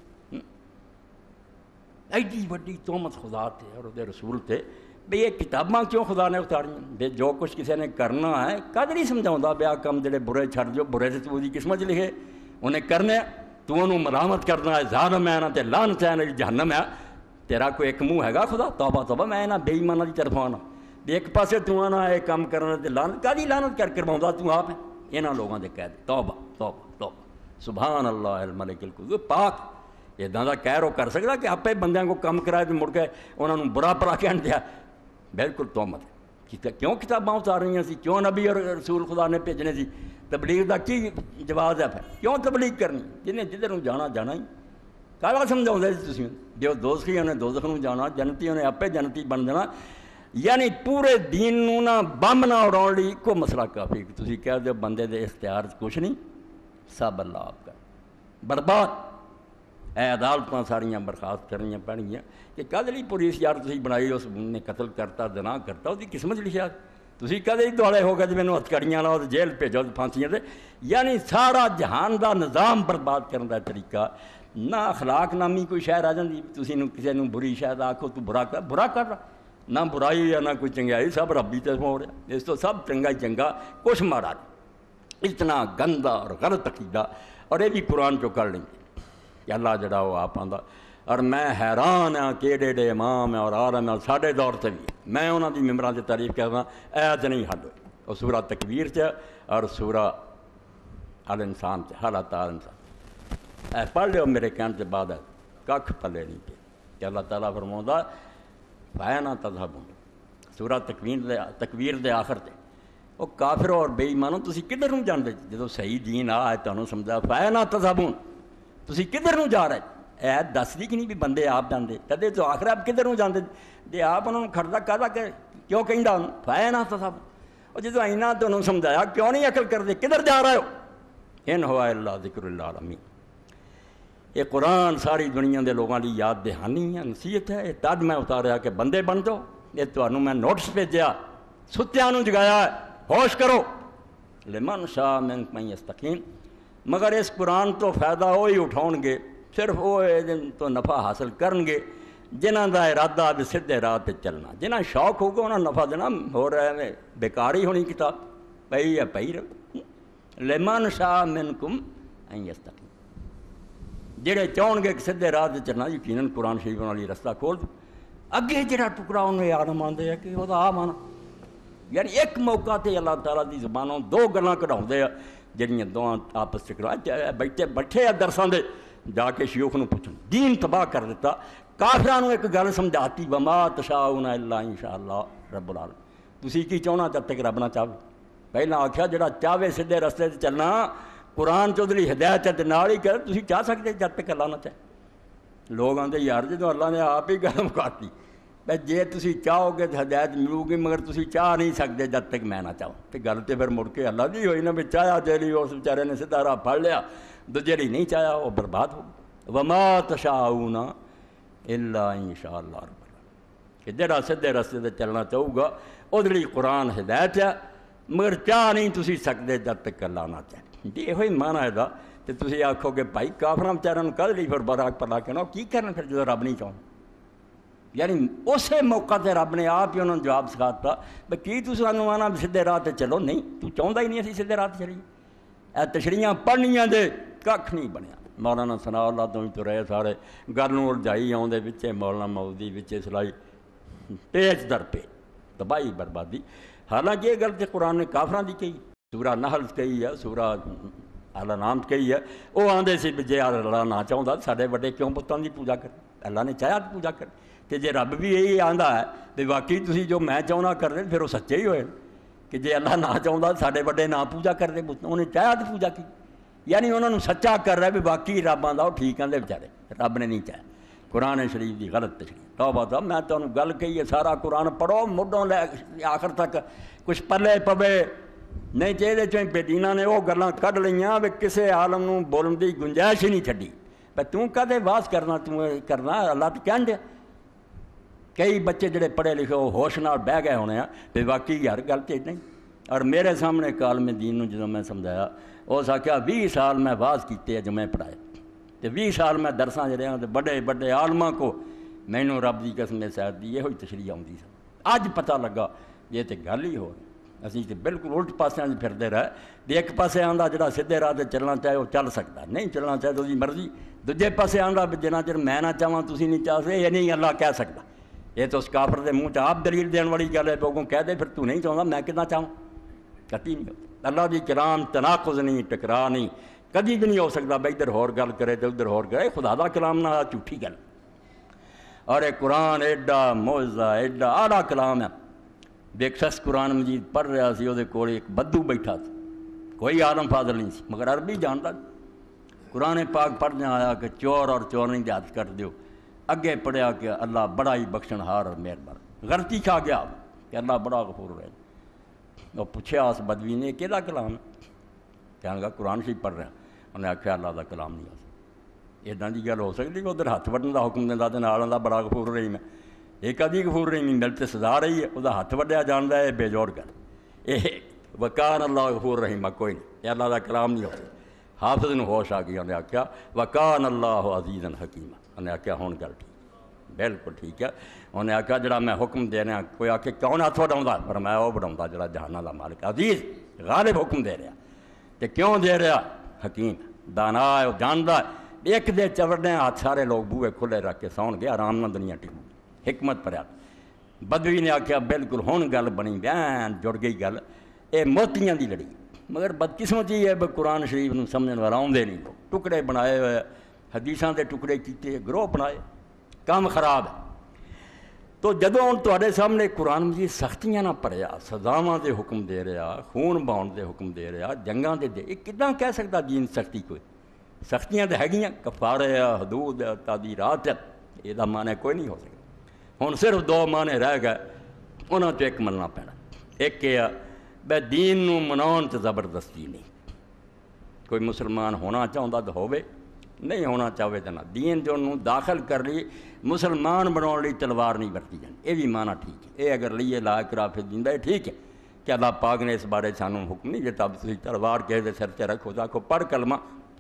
ایڈی وڈی تہمت خدا تے اور دے رسول تے، بے یہ کتاباں کیوں خدا نے اتاریاں؟ بے جو کچھ کسی نے کرنا ہے کد نہیں سمجھاؤں بیا کم جڑے برے چھڑ جو، برے سے تو دی قسمت لکھے انہیں کرنے، تو انہوں ملامت کرنا ہے ظالم ہے نا تے لعنت ہے نا جہنم ہے، تیرا کوئی ایک منہ ہے گا خدا؟ توبہ توبہ، میں نہ بے ایمانہ دی طرف آنا، ایک پاسے تو آنا ہے کام کرنا تے لعنت کادی لعنت کر کرواਉਂਦਾ ਤੂੰ ਆਪ ہے ਇਹਨਾਂ ਲੋਕਾਂ ਦੇ ਕਹਿ ਦੇ ਤੌਬਾ ਤੌਬਾ ਤੌਬਾ ਸੁਭਾਨ ਅੱਲਾਹ ਅਲ ਮਲਿਕ ਅਲ ਕੁਦੂਸ ਪਾਕ ਇੱਦਾਂ ਦਾ ਕਹਿਰ ਉਹ ਕਰ ਸਕਦਾ ਕਿ ਆਪੇ ਬੰਦਿਆਂ ਕੋ ਕੰਮ ਕਰਾਏ ਤੇ ਮੁੜ ਕੇ ਉਹਨਾਂ ਨੂੰ ਬੁਰਾ ਭਲਾ ਕਹਿਣ ਦਿਆ ਬਿਲਕੁਲ ਤੋਮਤ ਕਿਉਂ ਕਿਤਾਬਾਂ ਉਤਾਰ ਰਹੀਆਂ ਸੀ ਕਿਉਂ ਨਬੀ ਔਰ ਰਸੂਲ ਖੁਦਾ ਨੇ ਭੇਜਣੇ ਸੀ ਤਬਲੀਗ ਦਾ ਕੀ ਜਵਾਬ ਹੈ ਫਿਰ ਕਿਉਂ ਤਬਲੀਗ ਕਰਨੀ ਜਿਹਨੇ ਜਿੱਧਰ ਨੂੰ ਜਾਣਾ ਜਾਣਾ ਹੀ ਕਾਹਦਾ ਸਮਝਾਉਂਦੇ ਸੀ ਤੁਸੀਂ ਜੋ ਦੋਜ਼ਖੀਆਂ ਨੇ ਦੋਜ਼ਖ ਨੂੰ ਜਾਣਾ ਜਨਤੀਆਂ ਨੇ ਆਪੇ ਜਨਤੀ ਬਣ ਜਾਣਾ ਯਾਨੀ ਪੂਰੇ ਦੀਨ ਨੂੰ ਨਾ ਬੰਬ ਨਾ ਉਡਾਉਣ ਲਈ ਇੱਕੋ ਮਸਲਾ ਕਾਫੀ ਤੁਸੀਂ ਕਹਿ ਦਿਓ ਬੰਦੇ ਦੇ ਇਖਤਿਆਰ 'ਚ ਕੁਛ ਨਹੀਂ ਸਭ ਅੱਲਾ ਆਪ ਕਰ ਬਰਬਾਦ ਇਹ ਅਦਾਲਤਾਂ ਸਾਰੀਆਂ ਬਰਖਾਸਤ ਕਰਨੀਆਂ ਪੈਣਗੀਆਂ ਕਿ ਕਾਹਦੇ ਲਈ ਪੁਲਿਸ ਯਾਰ ਤੁਸੀਂ ਬਣਾਈ ਉਸ ਨੇ ਕਤਲ ਕਰਤਾ ਗੁਨਾਹ ਕਰਤਾ ਉਹਦੀ ਕਿਸਮਤ ਲਿਖਿਆ ਤੁਸੀਂ ਕਦੇ ਹੀ ਦੁਆਲੇ ਹੋ ਗਏ ਮੈਨੂੰ ਹੱਥਕੜੀਆਂ ਲਾਓ ਜੇਲ੍ਹ ਭੇਜੋ ਫਾਂਸੀਆਂ 'ਤੇ ਯਾਨੀ ਸਾਰਾ ਜਹਾਨ ਦਾ ਨਿਜ਼ਾਮ ਬਰਬਾਦ ਕਰਨ ਦਾ ਤਰੀਕਾ ਨਾ ਅਖਲਾਕ ਨਾਮੀ ਕੋਈ ਸ਼ੈ ਆ ਜਾਂਦੀ ਤੁਸੀਂ ਨੂੰ ਕਿਸੇ ਨੂੰ ਬੁਰੀ ਸ਼ੈ ਦਾ ਆਖੋ ਤੂੰ ਬੁਰਾ ਕਰ ਨਾ ਬੁਰਾਈ ਜਾਂ ਨਾ ਕੋਈ ਚੰਗਿਆਈ ਸਭ ਰੱਬੀ ਤੇ ਹੋ ਰਿਹਾ ਇਸ ਤੋਂ ਸਭ ਚੰਗਾ ਹੀ ਚੰਗਾ ਕੁਛ ਮਾੜਾ ਇਤਨਾ ਗੰਦਾ ਔਰ ਗਲਤ ਅਕੀਦਾ ਔਰ ਇਹ ਵੀ ਕੁਰਾਨ 'ਚੋਂ ਕੱਢ ਲੈਂਦੇ ਕਿ ਅੱਲਾ ਜਿਹੜਾ ਉਹ ਆਪ ਆਉਂਦਾ ਔਰ ਮੈਂ ਹੈਰਾਨ ਹਾਂ ਕਿ ਏਡੇ ਇਮਾਮ ਔਰ ਆਲਮ ਹੈ ਸਾਡੇ ਦੌਰ 'ਤੇ ਵੀ ਮੈਂ ਉਹਨਾਂ ਦੀ ਮੈਂਬਰਾਂ ਦੀ ਤਾਰੀਫ ਕਰਦਾ ਐਤ ਨਹੀਂ ਹੱਲ ਹੋਈ ਉਹ ਸੂਰਾ ਤਕਵੀਰ 'ਚ ਔਰ ਸੂਰਾ ਅਲ ਇਨਸਾਨ 'ਚ ਹਾਲਾਤ ਅਲ ਇਨਸਾਨ ਇਹ ਪੜ੍ਹ ਲਿਓ ਮੇਰੇ ਕਹਿਣ ਤੋਂ ਬਾਅਦ ਕੱਖ ਪੱਲੇ ਨਹੀਂ ਪਏ ਕਿ ਅੱਲਾਹ ਤਾਲਾ ਫਰਮਾਉਂਦਾ ਫਾਇਨਾ ਤਜ਼ਹਬੂਨ ਸੂਰਾ ਤਕਵੀਰ ਦੇ ਆਖਰ 'ਤੇ ਉਹ ਕਾਫਰ ਔਰ ਬੇਈਮਾਨੋ ਤੁਸੀਂ ਕਿੱਧਰ ਨੂੰ ਜਾਂਦੇ ਜਦੋਂ ਸਹੀ ਦੀਨ ਆ ਤੁਹਾਨੂੰ ਸਮਝਾ ਫਾਇਨਾ ਤਜ਼ਹਬੂਨ ਤੁਸੀਂ ਕਿੱਧਰ ਨੂੰ ਜਾ ਰਹੇ ਇਹ ਦੱਸਦੀ ਕਿ ਨਹੀਂ ਵੀ ਬੰਦੇ ਆਪ ਜਾਂਦੇ ਕਦੇ ਤੋਂ ਆਖਰ ਆਪ ਕਿੱਧਰ ਨੂੰ ਜਾਂਦੇ ਜੇ ਆਪ ਉਹਨਾਂ ਨੂੰ ਖੜਦਾ ਕਾਹਦਾ ਕਿਉਂ ਕਹਿੰਦਾ ਉਹਨੂੰ ਫਾਇਨਾ ਤਜ਼ਹਬੂਨ ਉਹ ਜਦੋਂ ਇੰਨਾ ਤੁਹਾਨੂੰ ਸਮਝਾਇਆ ਕਿਉਂ ਨਹੀਂ ਅਕਲ ਕਰਦੇ ਕਿੱਧਰ ਜਾ ਰਹੇ ਹੋ ਇਨ ਹੁਆ ਇਲਾ ਜ਼ਿਕਰੁਲ ਆਲਮੀਨ ਇਹ ਕੁਰਾਨ ਸਾਰੀ ਦੁਨੀਆ ਦੇ ਲੋਕਾਂ ਲਈ ਯਾਦ ਦਹਾਨੀ ਹੈ ਨਸੀਹਤ ਹੈ ਇਹ ਤਦ ਮੈਂ ਉਤਾਰਿਆ ਕਿ ਬੰਦੇ ਬਣ ਜਾਓ ਇਹ ਤੁਹਾਨੂੰ ਮੈਂ ਨੋਟਿਸ ਭੇਜਿਆ ਸੁੱਤਿਆਂ ਨੂੰ ਜਗਾਇਆ ਹੋਸ਼ ਕਰੋ ਲਿਮਨ ਸ਼ਾਅ ਮਿਨਕੁਮ ਅਨ ਯਸਤਕੀਮ ਮਗਰ ਇਸ ਕੁਰਾਨ ਤੋਂ ਫਾਇਦਾ ਉਹ ਹੀ ਉਠਾਉਣਗੇ ਸਿਰਫ ਉਹ ਇਹਦੇ ਤੋਂ ਨਫਾ ਹਾਸਲ ਕਰਨਗੇ ਜਿਨ੍ਹਾਂ ਦਾ ਇਰਾਦਾ ਵੀ ਸਿੱਧੇ ਰਾਹ 'ਤੇ ਚੱਲਣਾ ਜਿਨ੍ਹਾਂ ਸ਼ੌਕ ਹੋਊਗਾ ਉਹਨਾਂ ਨਫਾ ਦੇਣਾ ਹੋਰ ਐਵੇਂ ਬੇਕਾਰ ਹੀ ਹੋਣੀ ਕਿਤਾਬ ਪਈ ਹੈ ਪਈ ਰਹੋ ਲਿਮਨ ਸ਼ਾਅ ਮਿਨਕੁਮ ਅਨ ਯਸਤਕੀਮ ਜਿਹੜੇ ਚਾਹਣਗੇ ਕਿ ਸਿੱਧੇ ਰਾਹ 'ਤੇ ਚੱਲਣਾ ਯਕੀਨਨ ਕੁਰਾਨ ਸ਼ਰੀਫ ਵਾਲੀ ਰਸਤਾ ਖੋਲ੍ਹ ਦੂ ਅੱਗੇ ਜਿਹੜਾ ਟੁਕੜਾ ਉਹਨੂੰ ਯਾਦ ਮੰਨਦੇ ਆ ਕਿ ਉਹਦਾ ਆ ਮਨ ਯਾਨੀ ਇੱਕ ਮੌਕਾ 'ਤੇ ਅੱਲਾਹ ਤਾਲਾ ਦੀ ਜ਼ੁਬਾਨੋਂ ਦੋ ਗੱਲਾਂ ਕਢਾਉਂਦੇ ਆ ਜਿਹੜੀਆਂ ਦੋਵਾਂ ਆਪਸ 'ਚ ਬੈਠੇ ਆ ਦਰਸਾਂ ਦੇ ਜਾ ਕੇ ਸ਼ਿਊਖ ਨੂੰ ਪੁੱਛਣ ਦੀਨ ਤਬਾਹ ਕਰ ਦਿੱਤਾ ਕਾਫਰਾਂ ਨੂੰ ਇੱਕ ਗੱਲ ਸਮਝਾਤੀ ਵਮਾ ਤਸ਼ਾਊਨਾ ਇੱਲਾ ਇੰਸ਼ਾ ਅੱਲਾਹ ਰੱਬੁਲ ਆਲਮੀਨ ਤੁਸੀਂ ਕੀ ਚਾਹੁੰਣਾ ਜਦ ਤੱਕ ਰੱਬ ਨਾ ਚਾਹਵੇ ਪਹਿਲਾਂ ਆਖਿਆ ਜਿਹੜਾ ਚਾਹਵੇ ਸਿੱਧੇ ਰਸਤੇ 'ਤੇ ਚੱਲਣਾ ਕੁਰਾਨ 'ਚ ਉਹਦੇ ਲਈ ਹਦਾਇਤ ਹੈ ਅਤੇ ਨਾਲ ਹੀ ਕਹਿ ਤੁਸੀਂ ਚਾਹ ਸਕਦੇ ਜਦ ਤੱਕ ਅੱਲਾ ਨਾ ਚਾਹੇ ਲੋਕ ਆਉਂਦੇ ਯਾਰ ਜਦੋਂ ਅੱਲਾ ਨੇ ਆਪ ਹੀ ਗੱਲ ਮੁਕਾਤੀ ਬਈ ਜੇ ਤੁਸੀਂ ਚਾਹੋਗੇ ਤਾਂ ਹਦਾਇਤ ਮਿਲੂਗੀ ਮਗਰ ਤੁਸੀਂ ਚਾਹ ਨਹੀਂ ਸਕਦੇ ਜਦ ਤੱਕ ਮੈਂ ਨਾ ਚਾਹਾਂ ਅਤੇ ਗੱਲ ਤਾਂ ਫਿਰ ਮੁੜ ਕੇ ਅੱਲਾ ਦੀ ਹੋਈ ਨਾ ਵੀ ਚਾਹਿਆ ਜਿਹੜੀ ਉਸ ਵਿਚਾਰੇ ਨੇ ਸਿੱਧਾ ਰਾਹ ਫੜ ਲਿਆ ਦੂਜੇ ਲਈ ਨਹੀਂ ਚਾਹਿਆ ਉਹ ਬਰਬਾਦ ਹੋ ਵਮਾ ਤਸ਼ਾਊਨਾ ਇੱਲਾ ਇੰਸ਼ਾ ਅੱਲਾਹ ਰੱਬ ਕਿ ਜਿਹੜਾ ਸਿੱਧੇ ਰਸਤੇ 'ਤੇ ਚੱਲਣਾ ਚਾਹੂਗਾ ਉਹਦੇ ਲਈ ਕੁਰਾਨ ਹਦਾਇਤ ਹੈ ਮਗਰ ਚਾਹ ਨਹੀਂ ਤੁਸੀਂ ਸਕਦੇ ਜਦ ਤੱਕ ਅੱਲਾ ਨਾ ਚਾਹੇ ਜੀ ਇਹੋ ਹੀ ਮਾਨਾ ਇਹਦਾ ਅਤੇ ਤੁਸੀਂ ਆਖੋਗੇ ਭਾਈ ਕਾਫਰਾਂ ਵਿਚਾਰਿਆਂ ਨੂੰ ਕੱਢ ਲਈ ਫਿਰ ਬਰਾਕ ਪਰਲਾ ਕੇ ਨਾ ਕੀ ਕਰਨ ਫਿਰ ਜਦੋਂ ਰੱਬ ਨਹੀਂ ਚਾਹੁੰਦਾ ਯਾਨੀ ਉਸੇ ਮੌਕਾ 'ਤੇ ਰੱਬ ਨੇ ਆਪ ਹੀ ਉਹਨਾਂ ਨੂੰ ਜਵਾਬ ਸਿਖਾ ਦਿੱਤਾ ਵੀ ਕੀ ਤੁਸੀਂ ਸਾਨੂੰ ਆਉਣਾ ਸਿੱਧੇ ਰਾਹ 'ਤੇ ਚੱਲੋ ਨਹੀਂ ਤੂੰ ਚਾਹੁੰਦਾ ਹੀ ਨਹੀਂ ਅਸੀਂ ਸਿੱਧੇ ਰਾਹ 'ਤੇ ਚੱਲੀਏ ਇਹ ਤਸ਼ਰੀਆਂ ਪੜ੍ਹਨੀਆਂ ਦੇ ਕੱਖ ਨਹੀਂ ਬਣਿਆ ਮੌਲਾਨਾ ਸਨਾ ਅੱਲਾ ਤੋਂ ਵੀ ਤੁਰੇ ਸਾਰੇ ਗੱਲ ਨੂੰ ਉਲਝਾਈ ਆਉਂਦੇ ਵਿੱਚੇ ਮੌਲਾਨਾ ਮੌਦੀ ਵਿੱਚੇ ਸਿਲਾਈ ਪੇਚ ਦਰ ਪੇ ਤਬਾਹੀ ਬਰਬਾਦੀ ਹਾਲਾਂਕਿ ਇਹ ਗੱਲ ਤੇ ਕੁਰਾਨ ਨੇ ਕਾਫਰਾਂ ਦੀ ਕਹੀ ਸੂਰਾ ਨਹਲ ਕਹੀ ਹੈ ਸੂਰਾ ਅਲ ਨਾਮ ਕਹੀ ਹੈ ਉਹ ਆਉਂਦੇ ਸੀ ਵੀ ਜੇ ਅੱਲਾ ਨਾ ਚਾਹੁੰਦਾ ਸਾਡੇ ਵੱਡੇ ਕਿਉਂ ਪੁੱਤਾਂ ਦੀ ਪੂਜਾ ਕਰ ਅੱਲਾ ਨੇ ਚਾਹਿਆ ਪੂਜਾ ਕਰ ਅਤੇ ਜੇ ਰੱਬ ਵੀ ਇਹੀ ਆਉਂਦਾ ਹੈ ਵੀ ਬਾਕੀ ਤੁਸੀਂ ਜੋ ਮੈਂ ਚਾਹੁੰਦਾ ਕਰਦੇ ਫਿਰ ਉਹ ਸੱਚੇ ਹੀ ਹੋਏ ਕਿ ਜੇ ਅੱਲਾ ਨਾ ਚਾਹੁੰਦਾ ਸਾਡੇ ਵੱਡੇ ਨਾ ਪੂਜਾ ਕਰਦੇ ਉਹਨੇ ਚਾਹਿਆ ਤਾਂ ਪੂਜਾ ਕੀ ਯਾਨੀ ਉਹਨਾਂ ਨੂੰ ਸੱਚਾ ਕਰ ਰਿਹਾ ਵੀ ਬਾਕੀ ਰੱਬਾਂ ਦਾ ਉਹ ਠੀਕ ਆਂਦੇ ਵਿਚਾਰੇ ਰੱਬ ਨੇ ਨਹੀਂ ਚਾਹਿਆ ਕੁਰਾਨ ਸ਼ਰੀਫ ਦੀ ਗਲਤ ਤਸ਼ਰੀਹ ਤੌਬਾ ਤਾਂ ਮੈਂ ਤੁਹਾਨੂੰ ਗੱਲ ਕਹੀ ਹੈ ਸਾਰਾ ਕੁਰਾਨ ਪੜ੍ਹੋ ਮੁੱਢੋਂ ਲੈ ਆਖਰ ਤੱਕ ਕੁਛ ਪੱਲੇ ਪਵੇ ਨਹੀਂ ਤਾਂ ਇਹਦੇ 'ਚੋਂ ਬੇਦੀਨਾਂ ਨੇ ਉਹ ਗੱਲਾਂ ਕੱਢ ਲਈਆਂ ਵੀ ਕਿਸੇ ਆਲਮ ਨੂੰ ਬੋਲਣ ਦੀ ਗੁੰਜਾਇਸ਼ ਹੀ ਨਹੀਂ ਛੱਡੀ ਪਰ ਤੂੰ ਕਦੇ ਵਾਸ ਕਰਨਾ ਤੂੰ ਕਰਨਾ ਅੱਲਾ ਤਾਂ ਕਹਿਣ ਡਿਆ ਕਈ ਬੱਚੇ ਜਿਹੜੇ ਪੜ੍ਹੇ ਲਿਖੇ ਉਹ ਹੋਸ਼ ਨਾਲ ਬਹਿ ਗਏ ਹੋਣੇ ਆ ਅਤੇ ਬਾਕੀ ਹਰ ਗੱਲ 'ਚ ਇੱਦਾਂ ਹੀ ਔਰ ਮੇਰੇ ਸਾਹਮਣੇ ਕਾਲਮੇ ਦੀਨ ਨੂੰ ਜਦੋਂ ਮੈਂ ਸਮਝਾਇਆ ਉਸ ਆਖਿਆ 20 ਸਾਲ ਮੈਂ ਵਾਜ਼ ਕੀਤੇ ਜੋ ਮੈਂ ਪੜ੍ਹਾਏ ਅਤੇ 20 ਸਾਲ ਮੈਂ ਦਰਸਾਂ 'ਚ ਰਿਹਾ ਅਤੇ ਵੱਡੇ ਵੱਡੇ ਆਲਮਾਂ ਕੋ ਮੈਨੂੰ ਰੱਬ ਦੀ ਕਸਮ ਸਾਹਿਬ ਦੀ ਇਹੋ ਹੀ ਤਸ਼ਰੀਹ ਆਉਂਦੀ ਸੀ ਅੱਜ ਪਤਾ ਲੱਗਾ ਇਹ ਤਾਂ ਗੱਲ ਹੀ ਹੋਰ ਅਸੀਂ ਤਾਂ ਬਿਲਕੁਲ ਉਲਟ ਪਾਸਿਆਂ 'ਚ ਫਿਰਦੇ ਰਹੇ ਅਤੇ ਇੱਕ ਪਾਸੇ ਆਉਂਦਾ ਜਿਹੜਾ ਸਿੱਧੇ ਰਾਹ 'ਤੇ ਚੱਲਣਾ ਚਾਹੇ ਉਹ ਚੱਲ ਸਕਦਾ ਨਹੀਂ ਚੱਲਣਾ ਚਾਹੇ ਉਹਦੀ ਮਰਜ਼ੀ ਦੂਜੇ ਪਾਸੇ ਆਉਂਦਾ ਵੀ ਜਿੰਨਾ ਚਿਰ ਮੈਂ ਨਾ ਚਾਹਾਂ ਤੁਸੀਂ ਨਹੀਂ ਚਾਹਦੇ ਇਹ ਨਹੀਂ ਅੱਲਾ ਕਹਿ ਸਕਦਾ یہ تو اس کافر دے منہ آپ دلیل دین والی گل ہے، لوگوں کہہ دے پھر تو نہیں چاہتا میں کتنا چاہوں، کتی نہیں ہوتا۔ اللہ دی کلام تناقض نہیں، ٹکرا نہیں، کدی بھی نہیں ہو سکتا بھائی ادھر ہور گل کرے تو ادھر ہور کرے، خدا دا کلام نہ جھوٹھی گل۔ اور یہ قرآن ایڈا معجزہ ایڈا آڑا کلام ہے۔ ایک شخص قرآن مجید پڑھ رہا سی، وہ کول ایک بدو بیٹھا تھا، کوئی عالم فاضل نہیں سی مگر عربی جانتا۔ قرآن پاک پڑھنے آیا کہ چور اور چورنی دے ہاتھ کٹ دیو، اگے پڑھیا کہ اللہ بڑا ہی بخشن ہار اور مہربان، غلطی کھا گیا کہ اللہ بڑا غفور رہے۔ وہ پوچھا اس بدوی نے کہڑا کلام ہے، کہنے لگا قرآن شریف پڑھ رہا۔ انہیں آخیا اللہ دا کلام نہیں ہو سکتا، ادا کی گل ہو سکتی کہ ادھر ہاتھ وڈن دا حکم دینا تو نال اللہ بڑا غفور رحیم ہے، ایک ادھی غفور رحیم ملتے سزا رہی ہے، وہ ہاتھ وڈیا جانتا ہے بے جوڑ کر، یہ وکان اللہ غفور رحیم کوئی نہیں، یہ اللہ دا کلام نہیں ہو سکتا۔ حافظ نے ہوش آ گئی، انہیں آخیا وکان اللہ عزیزا حکیما، انہیں آخیا ہون گل ٹھیک بالکل ٹھیک ہے۔ انہیں آخیا جڑا میں حکم دے رہا، کوئی آ کے کون ہاتھ وڈاؤں، پر میں وہ وڈاؤں جڑا جہاناں دا مالک عزیز غالب حکم دے رہا، تو کیوں دے رہا، حکیم دانا ہے، وہ جانتا ہے، ایک دے چوڑنے ہاتھ سارے لوگ بوئے کھلے رکھ کے سون گئے، آرام نہ دنیا ٹک، حکمت پر بدوی نے آخیا بالکل ہون گل بنی، بین جڑ گئی گل، یہ موتیاں دی لڑی، مگر بدقسمتی ہے قرآن شریف نو سمجھن والا آؤندے نہیں، لوگ ٹکڑے بنائے ہوئے، حدیثاں دے ٹکڑے کیتے، گروہ بنائے، کام خراب ہے۔ تو جدوں ہن تواڈے سامنے قرآن مجید سختیاں نہ پڑھیا، سزاواں دے حکم دے رہا، خون بہاؤن دے حکم دے رہا، جنگاں دے یہ کداں کہہ سکتا دین سختی کوئی؟ سختیاں تے ہیگیاں، کفارے ہے، حدود ہے، تعزیرات ہے، یہ دا معنی کوئی نہیں ہو سکتا۔ ہن صرف دو معنی رہ گئے، انہاں تو ایک مننا پینا، ایک یہ بے دین نو مناؤن تے زبردستی نہیں، کوئی مسلمان ہونا چاہتا تو ہوے، نہیں ہونا چاہے تو نہ، دین جو انہوں داخل کر لی مسلمان بناؤ لی تلوار نہیں برتی جانی، یہ بھی معنی ٹھیک ہے، یہ اگر لیے لا اکراہ فی الدین دا ٹھیک ہے کہ اللہ پاک نے اس بارے سانوں حکم نہیں دیتا تسی تلوار کہے دے سر تے رکھو تاکو پڑھ کلمہ،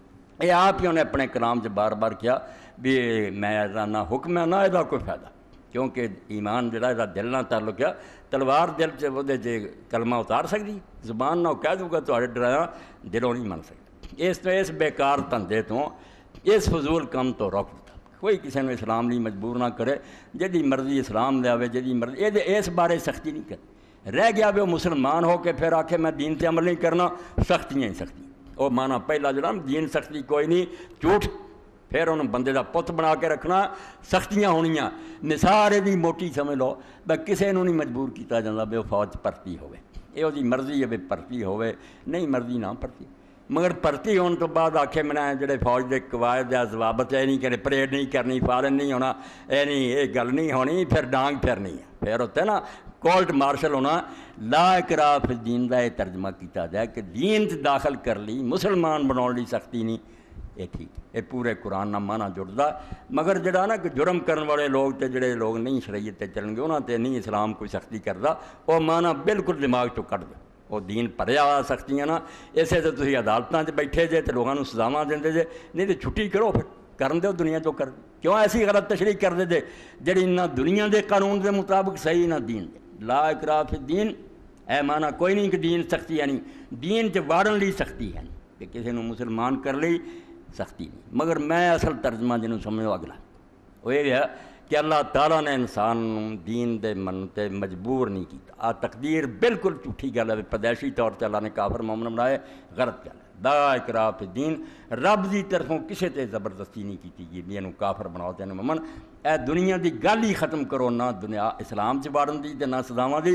یہ آپ ہی انہیں اپنے کلام سے بار بار کیا بھی میں نہ حکم ہے نہ یہ کوئی فائدہ، کیونکہ ایمان جڑا یہ دل نہ تعلق ہے، تلوار دل سے وہ کلمہ اتار سکتی، زبان نہ کہہ دوں گا تو ڈرایا دلوں نہیں من سکتا۔ اس بیکار دھندے تو اس فضول کم تو روک دیتا، کوئی کسی نے اسلام لی مجبور نہ کرے، جدی مرضی اسلام لے آوے، جدی مرضی یہ اس بارے سختی نہیں کرے، رہ گیا بھی وہ مسلمان ہو کے پھر آکھے میں دین تے عمل نہیں کرنا، سختیاں ہی سختی، وہ مانا پہلا جڑا دین سختی کوئی نہیں، جھوٹ، پھر انہوں بندے دا پت بنا کے رکھنا، سختیاں ہونیاں، نثار دی موٹی سمجھ لو، بے کسے نوں نہیں مجبور کیتا جاندہ بے وہ فوج پرتی ہوئے، یہ دی مرضی ہے بے پرتی ہوئے، نہیں مرضی نہ پرتی، مگر پرتی ہونے تو بعد آکھے میں نے جڑے فوج دے قواعد یا ضوابط ہے نہیں کہ پریڈ نہیں کرنی، فارن نہیں ہونا، اے نہیں یہ گل نہیں ہونی، پھر ڈانگ پھرنی ہے، پھر ہوتا ہے نا کورٹ مارشل ہونا، لا اکراہ فی الدین دا یہ ترجمہ کیتا جائے کہ دین داخل کر لی، مسلمان بناؤ لی سختی نہیں، یہ ٹھیک ہے، یہ پورے قرآن نہ مانا جڑتا، مگر جڑا نا کہ جرم کرنے والے لوگ تے جڑے لوگ نہیں شریعت تے چلن گے انہاں تے نہیں اسلام کوئی سختی کرتا، وہ مانا بالکل دماغ چوں کٹ دے، وہ دین پڑھیا سختیاں نا، اسے تو تسی عدالتاں تے بیٹھے جے تے لوگاں نوں سزاواں دیندے جے، نہیں تے چھٹی کرو پھر کرن دیو دنیا جو کر، کیوں ایسی غلط تشریح کر دے جڑی نہ دنیا دے قانون دے مطابق صحیح نہ دین دے، لا اکراہ فی الدین، اے مانا کوئی نہیں کہ دین سختی ہے نہیں، دین چ وارن لی سختی ہے کہ کسی نوں مسلمان کر لی سختی نہیں، مگر میں اصل ترجمہ جنوں سمجھو اگلا وہ یہ ہے کہ اللہ تعالیٰ نے انسان دین دے منتے مجبور نہیں کیتا، آ تقدیر بالکل جھوٹھی گل ہے، پیدائشی طور تے اللہ نے کافر مومن بنائے، غلط گل ہے، لا اکراہ فی الدین، رب دی طرفوں کسے تے زبردستی نہیں کیتی گئی بھی انہوں کافر بناؤ تے مومن، اے دنیا دی گل ہی ختم کرو، نہ دنیا اسلام چ وارن دی تے نہ سزاواں دی،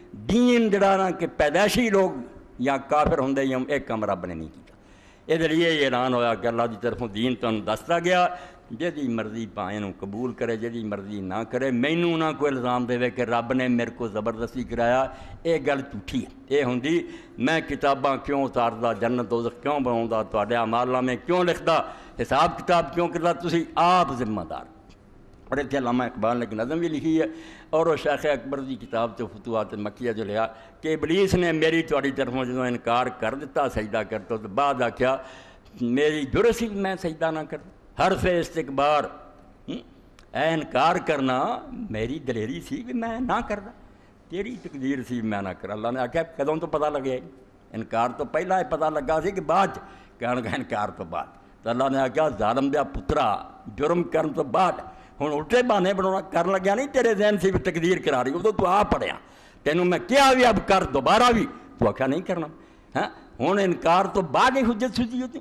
دین جڑا نا کہ پیدائشی لوگ یا کافر ہوندے یا ایک کم رب نے نہیں کیتا، یہ لیے یہ اعلان ہویا کہ اللہ دی طرفوں دین تمہیں دستا گیا، جدی مرضی پائیں نو قبول کرے، جدی مرضی نہ کرے، مینوں نہ کوئی الزام دے کہ رب نے میرے کو زبردستی کرایا، یہ گل جھوٹھی ہے، یہ ہوندی میں کتاباں کیوں اتاردا، جنت دوزخ کیوں بناؤندا، تواڈے اعمال نامے کیوں لکھدا، حساب کتاب کیوں کردا، تسی آپ ذمہ دار۔ اور اتنے علامہ اقبال نے ایک نظم بھی لکھی ہے، اور وہ شیخ اکبر کی کتاب تو فتوحات مکیہ جو لیا کہ ابلیس نے میری تواڈی طرفوں جدوں انکار کر دیتا سجدہ کرتا تو بعد آکھیا میری جرت سی میں سجدہ نہ کرتا، حرف استکبار، اے انکار کرنا میری دلیری سی کہ میں نہ کردا، تیری تقدیر سی میں نہ کرا، اللہ نے آکھیا کدوں تو پتہ لگے، انکار تو پہلا پتہ لگا سی کہ بعد کہنے لگا انکار تو بعد، تو اللہ نے آکھیا ظالم دیا پترا جرم کرن تو بعد ہوں الٹے بہانے بنا کر لگیا نہیں، تیرے ذہن سے بھی تقدیر کرا رہی، ادو تو آ پڑھیا، تینوں میں کیا بھی اب کر دوبارہ بھی، تو آخیا نہیں کرنا. ہاں ہوں انکار تو بعد ہی حجت سوچی ہوتی.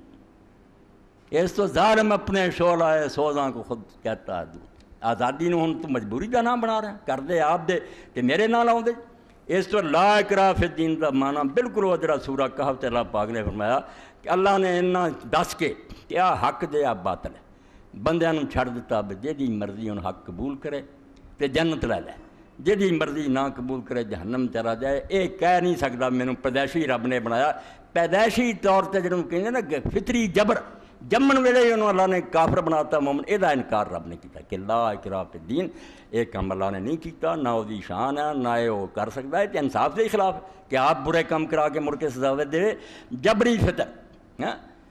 اس تو ظالم اپنے شعلہ سوزاں کو خود کہتا ہے. آزادی نو ہوں تو مجبوری کا نام بنا رہے ہیں، کر دے آپ دے کہ میرے نہ لاؤ دے. اس تو لا اکراہ فی الدین کا معنی بالکل وہ جڑا سورہ کہف تے اللہ پاک نے فرمایا کہ اللہ نے انہاں دس کے کیا حق دے آپ باطل ہے، بندیاں نوں چھڑ دیتا بھی جہی مرضی ان حق قبول کرے تے جنت لے لے، جہی مرضی نہ قبول کرے جہنم چلا جائے. یہ کہہ نہیں سکتا مینوں پیدائشی رب نے بنایا. پیدائشی طور تے جنہوں کہندے نا کہ فطری جبر، جمن ویلے انہوں اللہ نے کافر بناتا مومن، یہ انکار رب نے کیتا کہ لا اکراہ فی الدین. یہ کام اللہ نے نہیں کیتا، نہ وہ شان ہے نہ وہ کر سکتا ہے. انصاف کے خلاف کہ آپ برے کام کرا کے مڑ کے سزا دے. جبری فطر،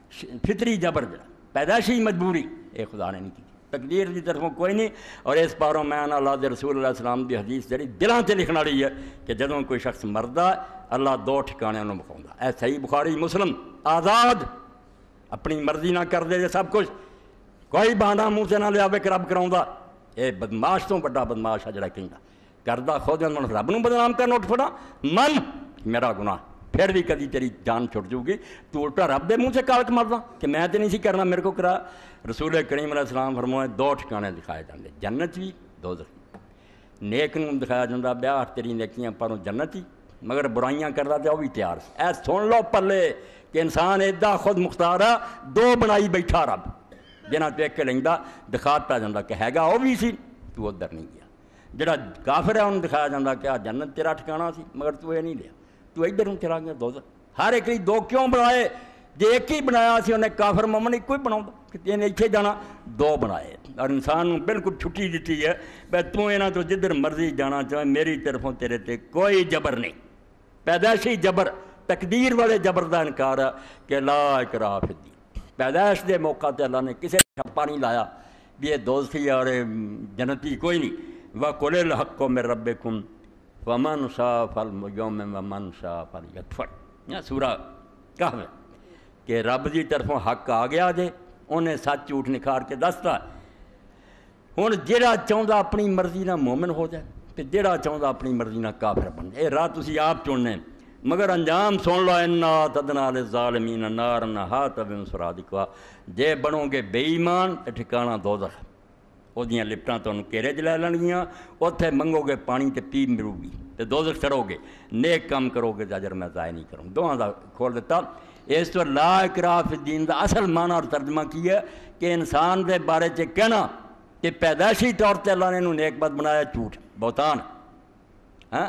فطری جبر جڑا پیدائشی مجبوری، یہ خدا نے نہیں کی، تقدیر کی طرفوں کوئی نہیں. اور اس پاروں میں اللہ دے رسول اللہ السلام دی حدیث جڑی دلاں تے لکھن والی ہے کہ جدوں کوئی شخص مردا اللہ دو ٹھکانے انہوں بخاؤں. اے صحیح بخاری مسلم. آزاد، اپنی مرضی نہ کر دے سب کچھ، کوئی بہانہ منہ سے نہ لیا کہ رب کراؤں. یہ بدماش تو بڑا بدماش ہے جڑا کہندا کردا خود رب نو بدنام کرنا اٹھ پڑا. من میرا گناہ، پھر بھی کدی تیری جان چھٹ جائے گی، تو الٹا رب دے منہ سے کالک مردا کہ میں تو نہیں سی کرنا، میرے کو کرا. رسول کریم علیہ السلام فرمائے دو ٹھکانے دکھائے جاندے، جنت بھی دوزخ. نیک نو دکھایا جاتا بیاہ تیری نیکیاں پروں جنت ہی، مگر برائیاں کردا تے وہ بھی تیار. اے سن لو پلے کہ انسان ایڈا خود مختار ہے، دو بنائی بیٹھا رب جنہ تو ایک لیندا دکھاتا جاتا کہ ہے گا وہ بھی سی، تو ادھر نہیں گیا. جڑا کافر ہے انہوں دکھایا جاتا کہ جنت تیرا ٹھکانا سی، مگر تو یہ نہیں لیا، تو ادھر ہوں چلا گیا دوزخ. ہر ایک دو کیوں بنائے؟ جی ایک ہی بنایا سی انہیں کافر مومن ایک ہی بناؤں کہ انہیں اتنے جانا، دو بنائے. اور انسان بالکل چھٹی دیتی ہے بھائی تو یہاں تو جدھر مرضی جانا چاہے، میری طرفوں تیرے تے کوئی جبر نہیں. پیدائشی جبر، تقدیر والے جبر دا انکار ہے کہ لا اکراہ فی الدین. پیدائش دے موقع تے اللہ نے کسے چھپا نہیں لایا بھی یہ دوزخی اور جنتی کوئی نہیں. وَقُلِ الْحَقُّ مِن رَبِّكُمْ فَمَنْ شَاءَ فَلْيُؤْمِنْ وَمَنْ شَاءَ فَلْيَكْفُرْ. سورہ کہف ہے کہ رب دی طرفوں حق آ گیا جے، انہیں سچ جھوٹ نکھار کے دستا. ہن جہڑا چاہتا اپنی مرضی نہ مومن ہو جائے تے جہڑا چاہتا اپنی مرضی نہ کافر بن جائے. یہ راہ تسی آپ چننے، مگر انجام سن لو. اِنَّا اعْتَدْنَا لِلظَّالِمِينَ نَارًا أَحَاطَ بِهِمْ سُرَادِقُهَا. جے بنو گے بے ایمان تے ٹھکانا دوزخ، وہ دیاں لپٹاں تمہیں کیرے چ لے لینگیاں، اتنے منگو گے پانی تے پی ملو گی تے دوزخ چڑھو گے. نیک کام کرو گے تے اجر میں ضائع نہیں کروں. دونوں دا کھول دیتا. اس تو لا اکراہ فی الدین دا اصل معنی اور ترجمہ کی ہے کہ انسان دے بارے چ کہنا کہ پیدائشی طور تے اللہ نے انہوں نیک بد بنایا، جھوٹ بہتان. ہاں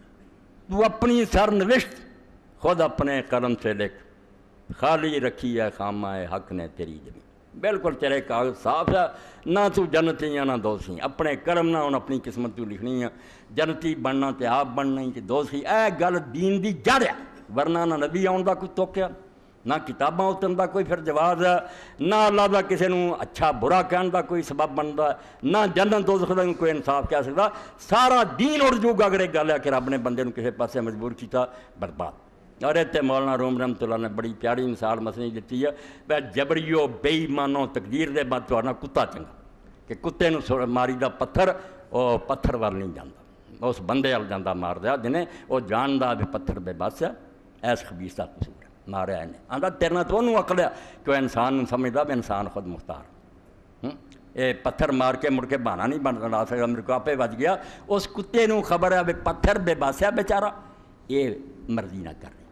تو اپنی سر نوشت خود اپنے قلم سے لکھ، خالی رکھی ہے خامہ حق نے تیری زمین. بالکل تیرے کاغذ صاف ہے، نہ تو جنتی ہے نہ دوزخی. اپنے قلم نہ ان اپنی قسمت تو لکھنی ہے. جنتی بننا تے آپ بننا ہی تے دوزخی. اے گل دین دی جڑ ہے، ورنہ نہ نبی آن دا کوئی توقع، نہ کتاباں اتن دا کوئی پھر جواز ہے، نہ اللہ دا کسی نو اچھا برا کہن دا کوئی سبب بنتا ہے، نہ جنت دوزخ دا کوئی انصاف کہہ سکتا. سارا دین اڑ جوگا اگر ایک گل ہے کہ رب نے بندے نو کسی پاسے مجبور کیتا، برباد. اور اتنے مولانا روم رحمۃ اللہ نے بڑی پیاری مثال مسنی دیتی ہے بے جبریو بے ایمانو تقدیر دے بعد تمہارا کتا چنگا کہ کتے نو ماری دا پتھر وہ پتھر وال نہیں جانا، اس بندے وال جانا مار دیا جنہیں وہ جاندا بھی پتھر بے بس ہے. ایس خبیث کا قصور ہے، ماریا انہیں آتا تیرنا تو انہوں عقل ہے کہ وہ انسان سمجھتا بھی انسان خود مختار. یہ پتھر مار کے مڑ کے بہانا نہیں بنا سکتا، میرے کو آپے بچ گیا. اس کتے نو خبر ہے بھی پتھر بے بس ہے بیچارہ، یہ مرضی نہ کر.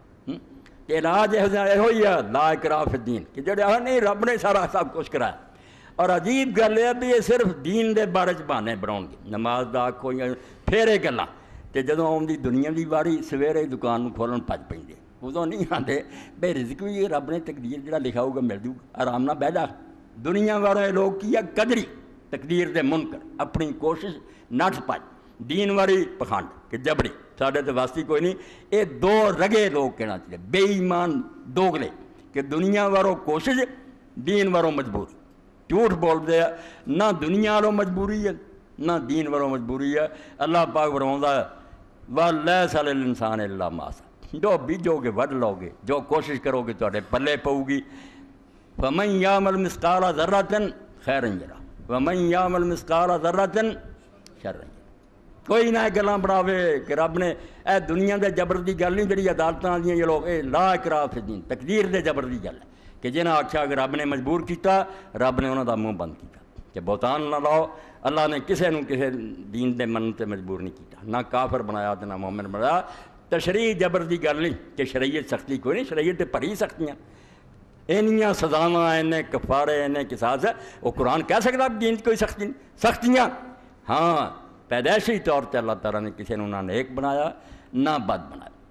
علاج یہ ہوئی ہے لا اکراہ فی الدین کہ جڑے نہیں رب نے سارا سب کچھ کرایا. اور عجیب گل ہے بھی یہ صرف دین دے بارے چ بہانے بناؤ گے، نماز دا کوئی پھر یہ گلاں تے جدوں آؤندی دنیا دی واری سویرے دکان نو کھولن بج پیندے، ادوں نہیں آتے بے رزق بھی رب نے تقدیر جڑا لکھا ہوگا مل جاؤ گا، آرام نہ بہ جا. دنیا والے لوگ کی ہے قدری تقدیر دے منکر، اپنی کوشش نٹ پج. دین والی پکھانڈ کہ جبڑی ساڈے تے واسطی کوئی نہیں. یہ دو رگے لوگ کہنا چاہیے، بے ایمان دوگلے کہ دنیا والوں کوشش، دین والوں مجبوری. جھوٹ بول دے نہ دنیا والوں مجبوری ہے نہ دین والوں مجبوری ہے. اللہ پاک فرماؤندا ہے وَلَيْسَ لِلْإِنسَانِ إِلَّا مَا سَعَىٰ. جو بیجو گے وڈ لو گے، جو کوشش کرو گے تواڈے پلے پؤ گی. فَمَن يَعْمَلْ مِثْقَالَ ذَرَّةٍ خَيْرًا يَرَهُ. وَمَن يَعْمَلْ مِثْقَالَ ذَرَّةٍ شَرًّا۔ کوئی نہ گلاں بناوے کہ رب نے اے دنیا دے جبر دی گل نہیں جڑی عدالتاں دیاں یہ لوگ اے لا اکراہ فی الدین تقدیر دے جبر دی گل ہے کہ جنہاں آکھیا کہ رب نے مجبور کیتا رب نے انہاں دا منہ بند کیتا کہ بہتان نہ لاؤ۔ اللہ نے کسے نو کسے دین دے من تے مجبور نہیں کیتا، نہ کافر بنایا تے نہ مومن بنایا۔ تشریع جبر دی گل نہیں کہ شریعت سختی کوئی نہیں، شریعت تے بھری سختیاں اینیاں سزاواں اینے کفارے اینے قصاص ہے۔ وہ قرآن کہہ سکتا دین کوئی سختی نہیں، سختیاں ہاں پیدائشی طور تے اللہ تعالیٰ نے کسی نے نہ نیک بنایا نہ بد بنایا۔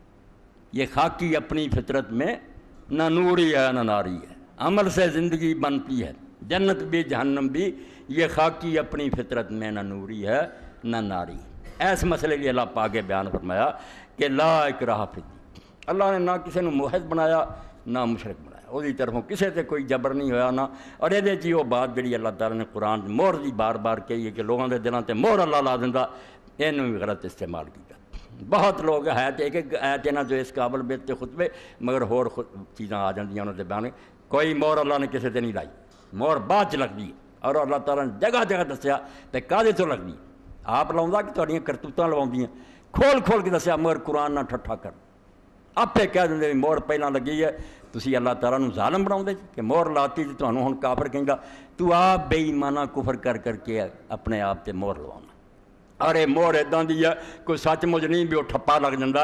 یہ خاکی اپنی فطرت میں نہ نوری ہے نہ ناری ہے، عمل سے زندگی بنتی ہے، جنت بھی جہنم بھی، یہ خاکی اپنی فطرت میں نہ نوری ہے نہ ناری۔ ایس مسئلے لیے اللہ پاک نے بیان فرمایا کہ لا اکراہ فی الدین۔ اللہ نے نہ کسی نے موحد بنایا نہ مشرک بنایا، وہ طرفوں کسی تے کوئی جبر نہیں ہویا نہ۔ اور یہ وہ بات جڑی اللہ تعالیٰ نے قرآن مہر دی بار بار کہی ہے کہ لوگوں کے دلوں تے مہر اللہ لا دیندا، اینوں بھی غلط استعمال کیتا۔ بہت لوگ ہے تے ایک ایت نہ جو اس قابل بیت تے خطبے مگر ہور چیزاں آ جاندیاں انہاں دے بیان۔ کوئی مہر اللہ نے کسی تے نہیں لائی، مہر بعد چ لگدی ہے، اور اللہ تعالیٰ نے جگہ جگہ دسیا تے کادے تو لگدی ہے، آپ لاؤندا کہ تہاڈیاں کرتوتاں لواؤندیاں، کھول کھول کے دسیا مگر قرآن نہ ٹھٹھا کر آپے کہہ دیں مہر پہلاں لگی ہے۔ تسی اللہ تعالیٰ نو ظالم بناؤندے کہ مہر لاتی جی تمہوں ہن کافر کہندا، تو آپ بے ایمانہ کفر کر کر کے اپنے آپ تے مہر لواؤنا۔ اور یہ مہر اداں دی ہے کوئی سچ مچ نہیں بھی وہ ٹھپا لگ جاندا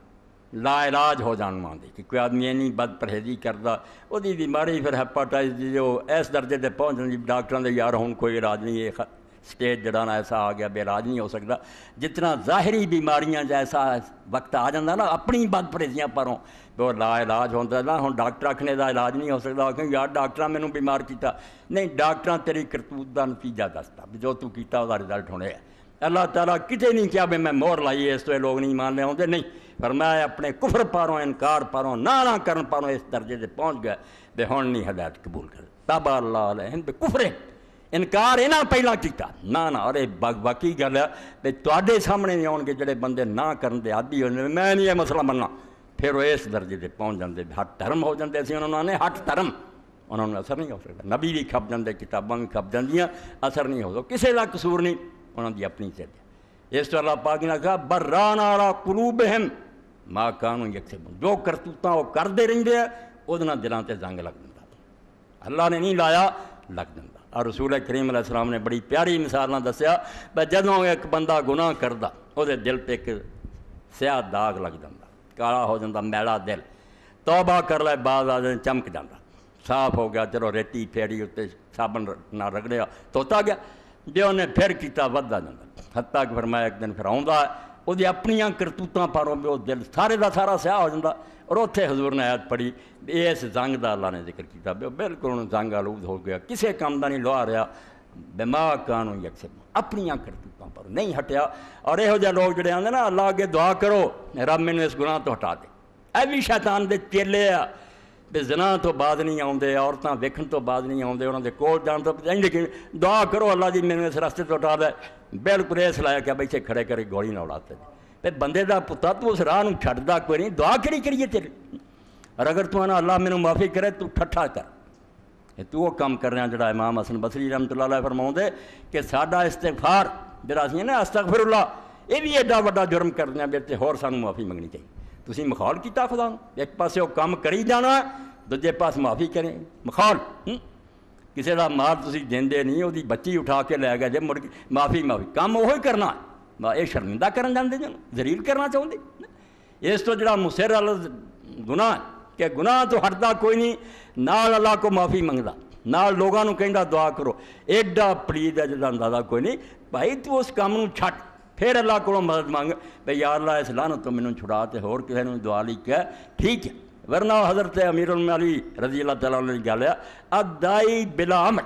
لا علاج ہو جان ماندے کہ کوئی آدمی اینی بد پرہیزی کردا وہ دی بیماری پھر ہیپاٹائٹس دی جو اس درجے تے پہنچ جاندی ڈاکٹراں دے یار ہن کوئی علاج نہیں، یہ سٹیج جڑا نا ایسا آ گیا بے علاج نہیں ہو سکتا۔ جتنا ظاہری بیماریاں جیسا وقت آ جاندہ نا اپنی بد پرہیزیاں پروں وہ لا علاج ہوتا ہے نا، ہن ڈاکٹر آکھنے دا علاج نہیں ہو سکتا، آکھیں یار ڈاکٹراں مینوں بیمار کیتا، نہیں ڈاکٹراں تیری کرتوت دا نتیجہ دستا جو تو کیتا وہ رزلٹ ہونے ہے۔ اللہ تعالیٰ کتے نہیں کیا میں مہر لائی ہے اس تو لوگ نہیں مان لے ہوندے، نہیں فرمایا اپنے کفر پاروں انکار پاروں نہ کرن پاروں اس درجے سے پہنچ گئے بے ہن نہیں ہدایت قبول کر تابا اللہ علیہم بے کفر انکار انہاں پہلا کیتا نہ اور باقی گل ہے بے تواڈے سامنے نہیں آؤ گے جڑے بندے نہ کرن دے عادی ہوندے میں نہیں یہ مسئلہ مننا، پھر وہ اس درجے سے پہنچ جاندے ہٹ دھرم ہو جاندے سی انہوں نے ہٹ دھرم انہوں نے اثر نہیں ہو سکتا، نبی بھی کھپ جاندے کتاباں بھی کھپ جاندیاں اثر نہیں ہو سکتا، کسی دا قصور نہیں انہوں دی اپنی ضد ہے۔ اس تو اللہ پاک نے کہا بران علی قلوبہم ما کانوا یکسبون، جو کرتوتاں وہ کردے رہندے ہیں اودے نال دلاں تے زنگ لگ جاندا، اللہ نے نہیں لایا لگ جاندا۔ اور رسول کریم علیہ السلام نے بڑی پیاری مثال دسیا بھئی جدوں ایک بندہ گناہ کردا اودے دل تے ایک سیاہ داغ لگ جاندا، کالا ہو جاندا میلا دل، توبہ کر لے بعد آ جان چمک جاندا، صاف ہو گیا، چلو ریتی پھیری اتنے صابن نہ رگڑیا توتا گیا، جو انہیں پھر کیتا ودا جاندا، حتیٰ کہ فرمایا ایک دن پھر آوندا ہے وہ اپنیاں کرتوتاں پاروں بھی وہ دل سارے دا سارا سیاہ ہو جاندا، اور اتنے حضور نے آیت پڑھی اس زنگ دا اللہ نے ذکر کیتا بالکل انہوں زنگ آلود ہو گیا، کسے کام دا نہیں لوا رہا بما کانوا یکسبون، اپنیاں کرتوتاں پر نہیں ہٹیا۔ اور یہو جہے لوگ جڑے آندے نا اللہ اگے دعا کرو رب مینوں اس گناہ تو ہٹا دے، اے بھی شیطان دے چیلے آ بے زنا تو بعد نہیں آتے، عورتاں ویکھن تو بعد نہیں آتے، انہوں دے کول جان تو لیکن دعا کرو اللہ جی مینوں اس راستے تو ہٹا دے، بالکل اس لایا کہ بھائی کھڑے کر کے گولی نہ اڑاتے بھائی بندے دا پتا تو اس راہ نوں چھڈدا کوئی نہیں، دعا کہڑی کریے تیرے، اور اگر تو آنا اللہ مینوں معافی کرے تو ٹھٹھا کر، تو وہ کام کر رہا جڑا امام حسن بصری رحمۃ اللہ علیہ فرماؤں دے کہ ساڈا استغفار جڑا سی نا استغفر اللہ یہ بھی ایڈا وڈا جرم کرنے ہیں بے ہور سانوں معافی منگنی چاہیے۔ تسی مخال کیتا خدا نوں، ایک پاسے وہ کام کری جانا دوجے پاس معافی کریں مخال، کسی دا مال تسی دیندے نہیں، وہ بچی اٹھا کے لے گئے جے مڑ کے معافی کام وہی کرنا ہے، یہ شرمندہ کرن جاندے جن ذلیل کرنا چاہتے، اس تو جڑا مصر گناہ کہ گناہ تو ہٹدا کوئی نہیں، نال اللہ کو معافی منگدا، نال لوگاں نوں کہندا دعا کرو، ایڈا پلید ہے جدا اندازہ کوئی نہیں، بھائی تو اس کام نوں چھٹ پھر اللہ کو مدد مانگ بھئی یا اللہ اس لعنت تو مینوں چھڑا تے ہور کسے نوں دعا لکھ ہے ٹھیک ہے، ورنہ حضرت امیر المعلی رضی اللہ تعالیٰ عنہ نے گل ہے ادائی بلا عمل،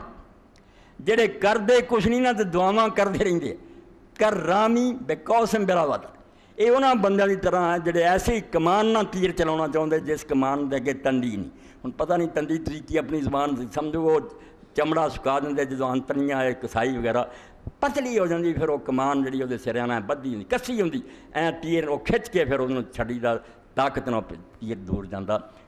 جڑے کردے کچھ نہیں نہ تے دعاواں کردے رہندے، کر رامی بے قوسم بلا وطن، یہ انہاں بندیاں دی طرح ہے جڑے ایسے کمان نہ تیر چلانا چاہتے جس کمان دے کے تنڈی نہیں، ہن پتہ نہیں تنڈی طریقی اپنی زبان سمجھو وہ چمڑا سکا دیں جدوں انتڑیاں کسائی وغیرہ پتلی ہو جاتی، پھر وہ کمان جی وہ سرے نہ بدھی ہوتی کسی ہوتی تیر وہ کھچ کے پھر انہوں چھڑی دا طاقت نہ تیر دور جاتا،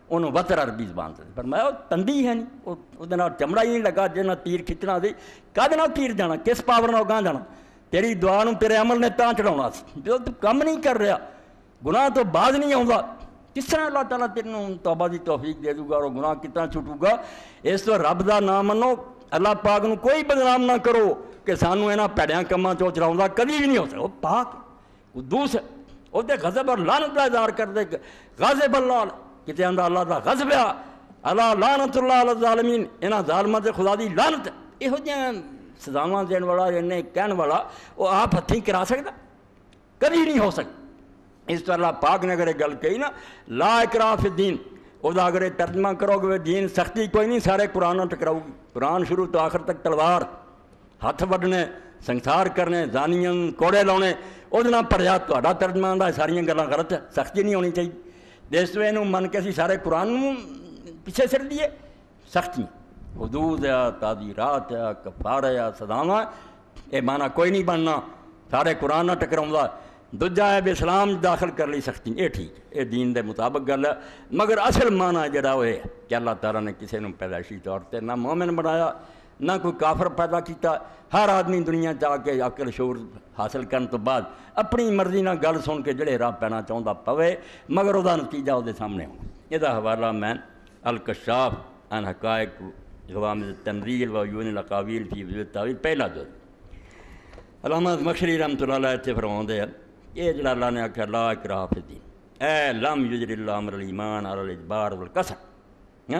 انہوں وطر عربی زبان سے فرمایا وہ تندی ہے نہیں وہ چمڑا ہی نہیں لگا جنہیں تیر کھچنا سی کہتے نہ تیر جانا کس پاور نہ گاہ جانا تیری دعا نو تیرے عمل نے تاں چڑھاؤنا سی جو تو کم نہیں کر رہا گناہ تو باز نہیں آؤں کس طرح اللہ تعالیٰ تینوں توبہ دی توفیق دے دوں گا اور گناہ کتنا چھٹوں گا اس تو رب دا نام منو اللہ پاک نو کوئی بدنام نہ کرو کہ سانو یہاں پیڑیاں کماں چو چلاؤں کبھی بھی نہیں ہو سکتا وہ پاک قدوس ہے وہ دے غضب اور لعنت کا اظہار کر دے غضب اللہ کتے اندر اللہ دا غضب ہے اللہ لعنت اللہ علی الظالمین انہاں ظالماں تے خدا دی لعنت یہو جہاں سزاواں دین والا انہیں کہن والا وہ آپ ہتھیں کرا سکتا کبھی نہیں ہو سکتا اس طرح اللہ پاک نے اگر گل کہی نا لا اکراہ فی الدین وہ اگر ترجمہ کرو گے دین سختی کوئی نہیں سارے قرآن ٹکراؤ گی قرآن شروع تو آخر تک تلوار ہاتھ وڈنے سنسار کرنے زانیاں کوڑے لاؤنے وہ پڑھیا تا ترجمہ آتا ساریا گلاں غلط ہے سختی نہیں ہونی چاہیے دیس تو یہ من کے اسی سارے قرآن پیچھے سر دیے سختی حدود ہے تعزیرات ہے کفارہ ہے سزاواں یہ معنی کوئی نہیں بننا سارے قرآن نہ ٹکراؤں دوجا ہے بے اسلام داخل کر لی سختی یہ ٹھیک ہے یہ دین دے مطابق گل ہے مگر اصل معنی جڑا وہ ہے کہ اللہ تعالیٰ نے کسی نے پیدائشی طور پہ نہ مومن بنایا نہ کوئی کافر پیدا کیتا ہر آدمی دنیا چاہ کے عقل شعور حاصل کرنے تو بعد اپنی مرضی نہ گل سن کے جڑے راہ پینا چاہتا پوے مگر وہ نتیجہ وہ سامنے ہو یہ حوالہ میں الکشاف عن حقائق غوامض التنزیل و عیون الاقاویل فی وجوہ التاویل پہلا جو علامہ مشری رحمۃ اللہ علیہ اتنے فرماؤندے ہیں یہ جڑا اللہ نے آخیا لا اکراہ فی الدین اے لم یجر اللہ امر الایمان علی الاجبار والکسر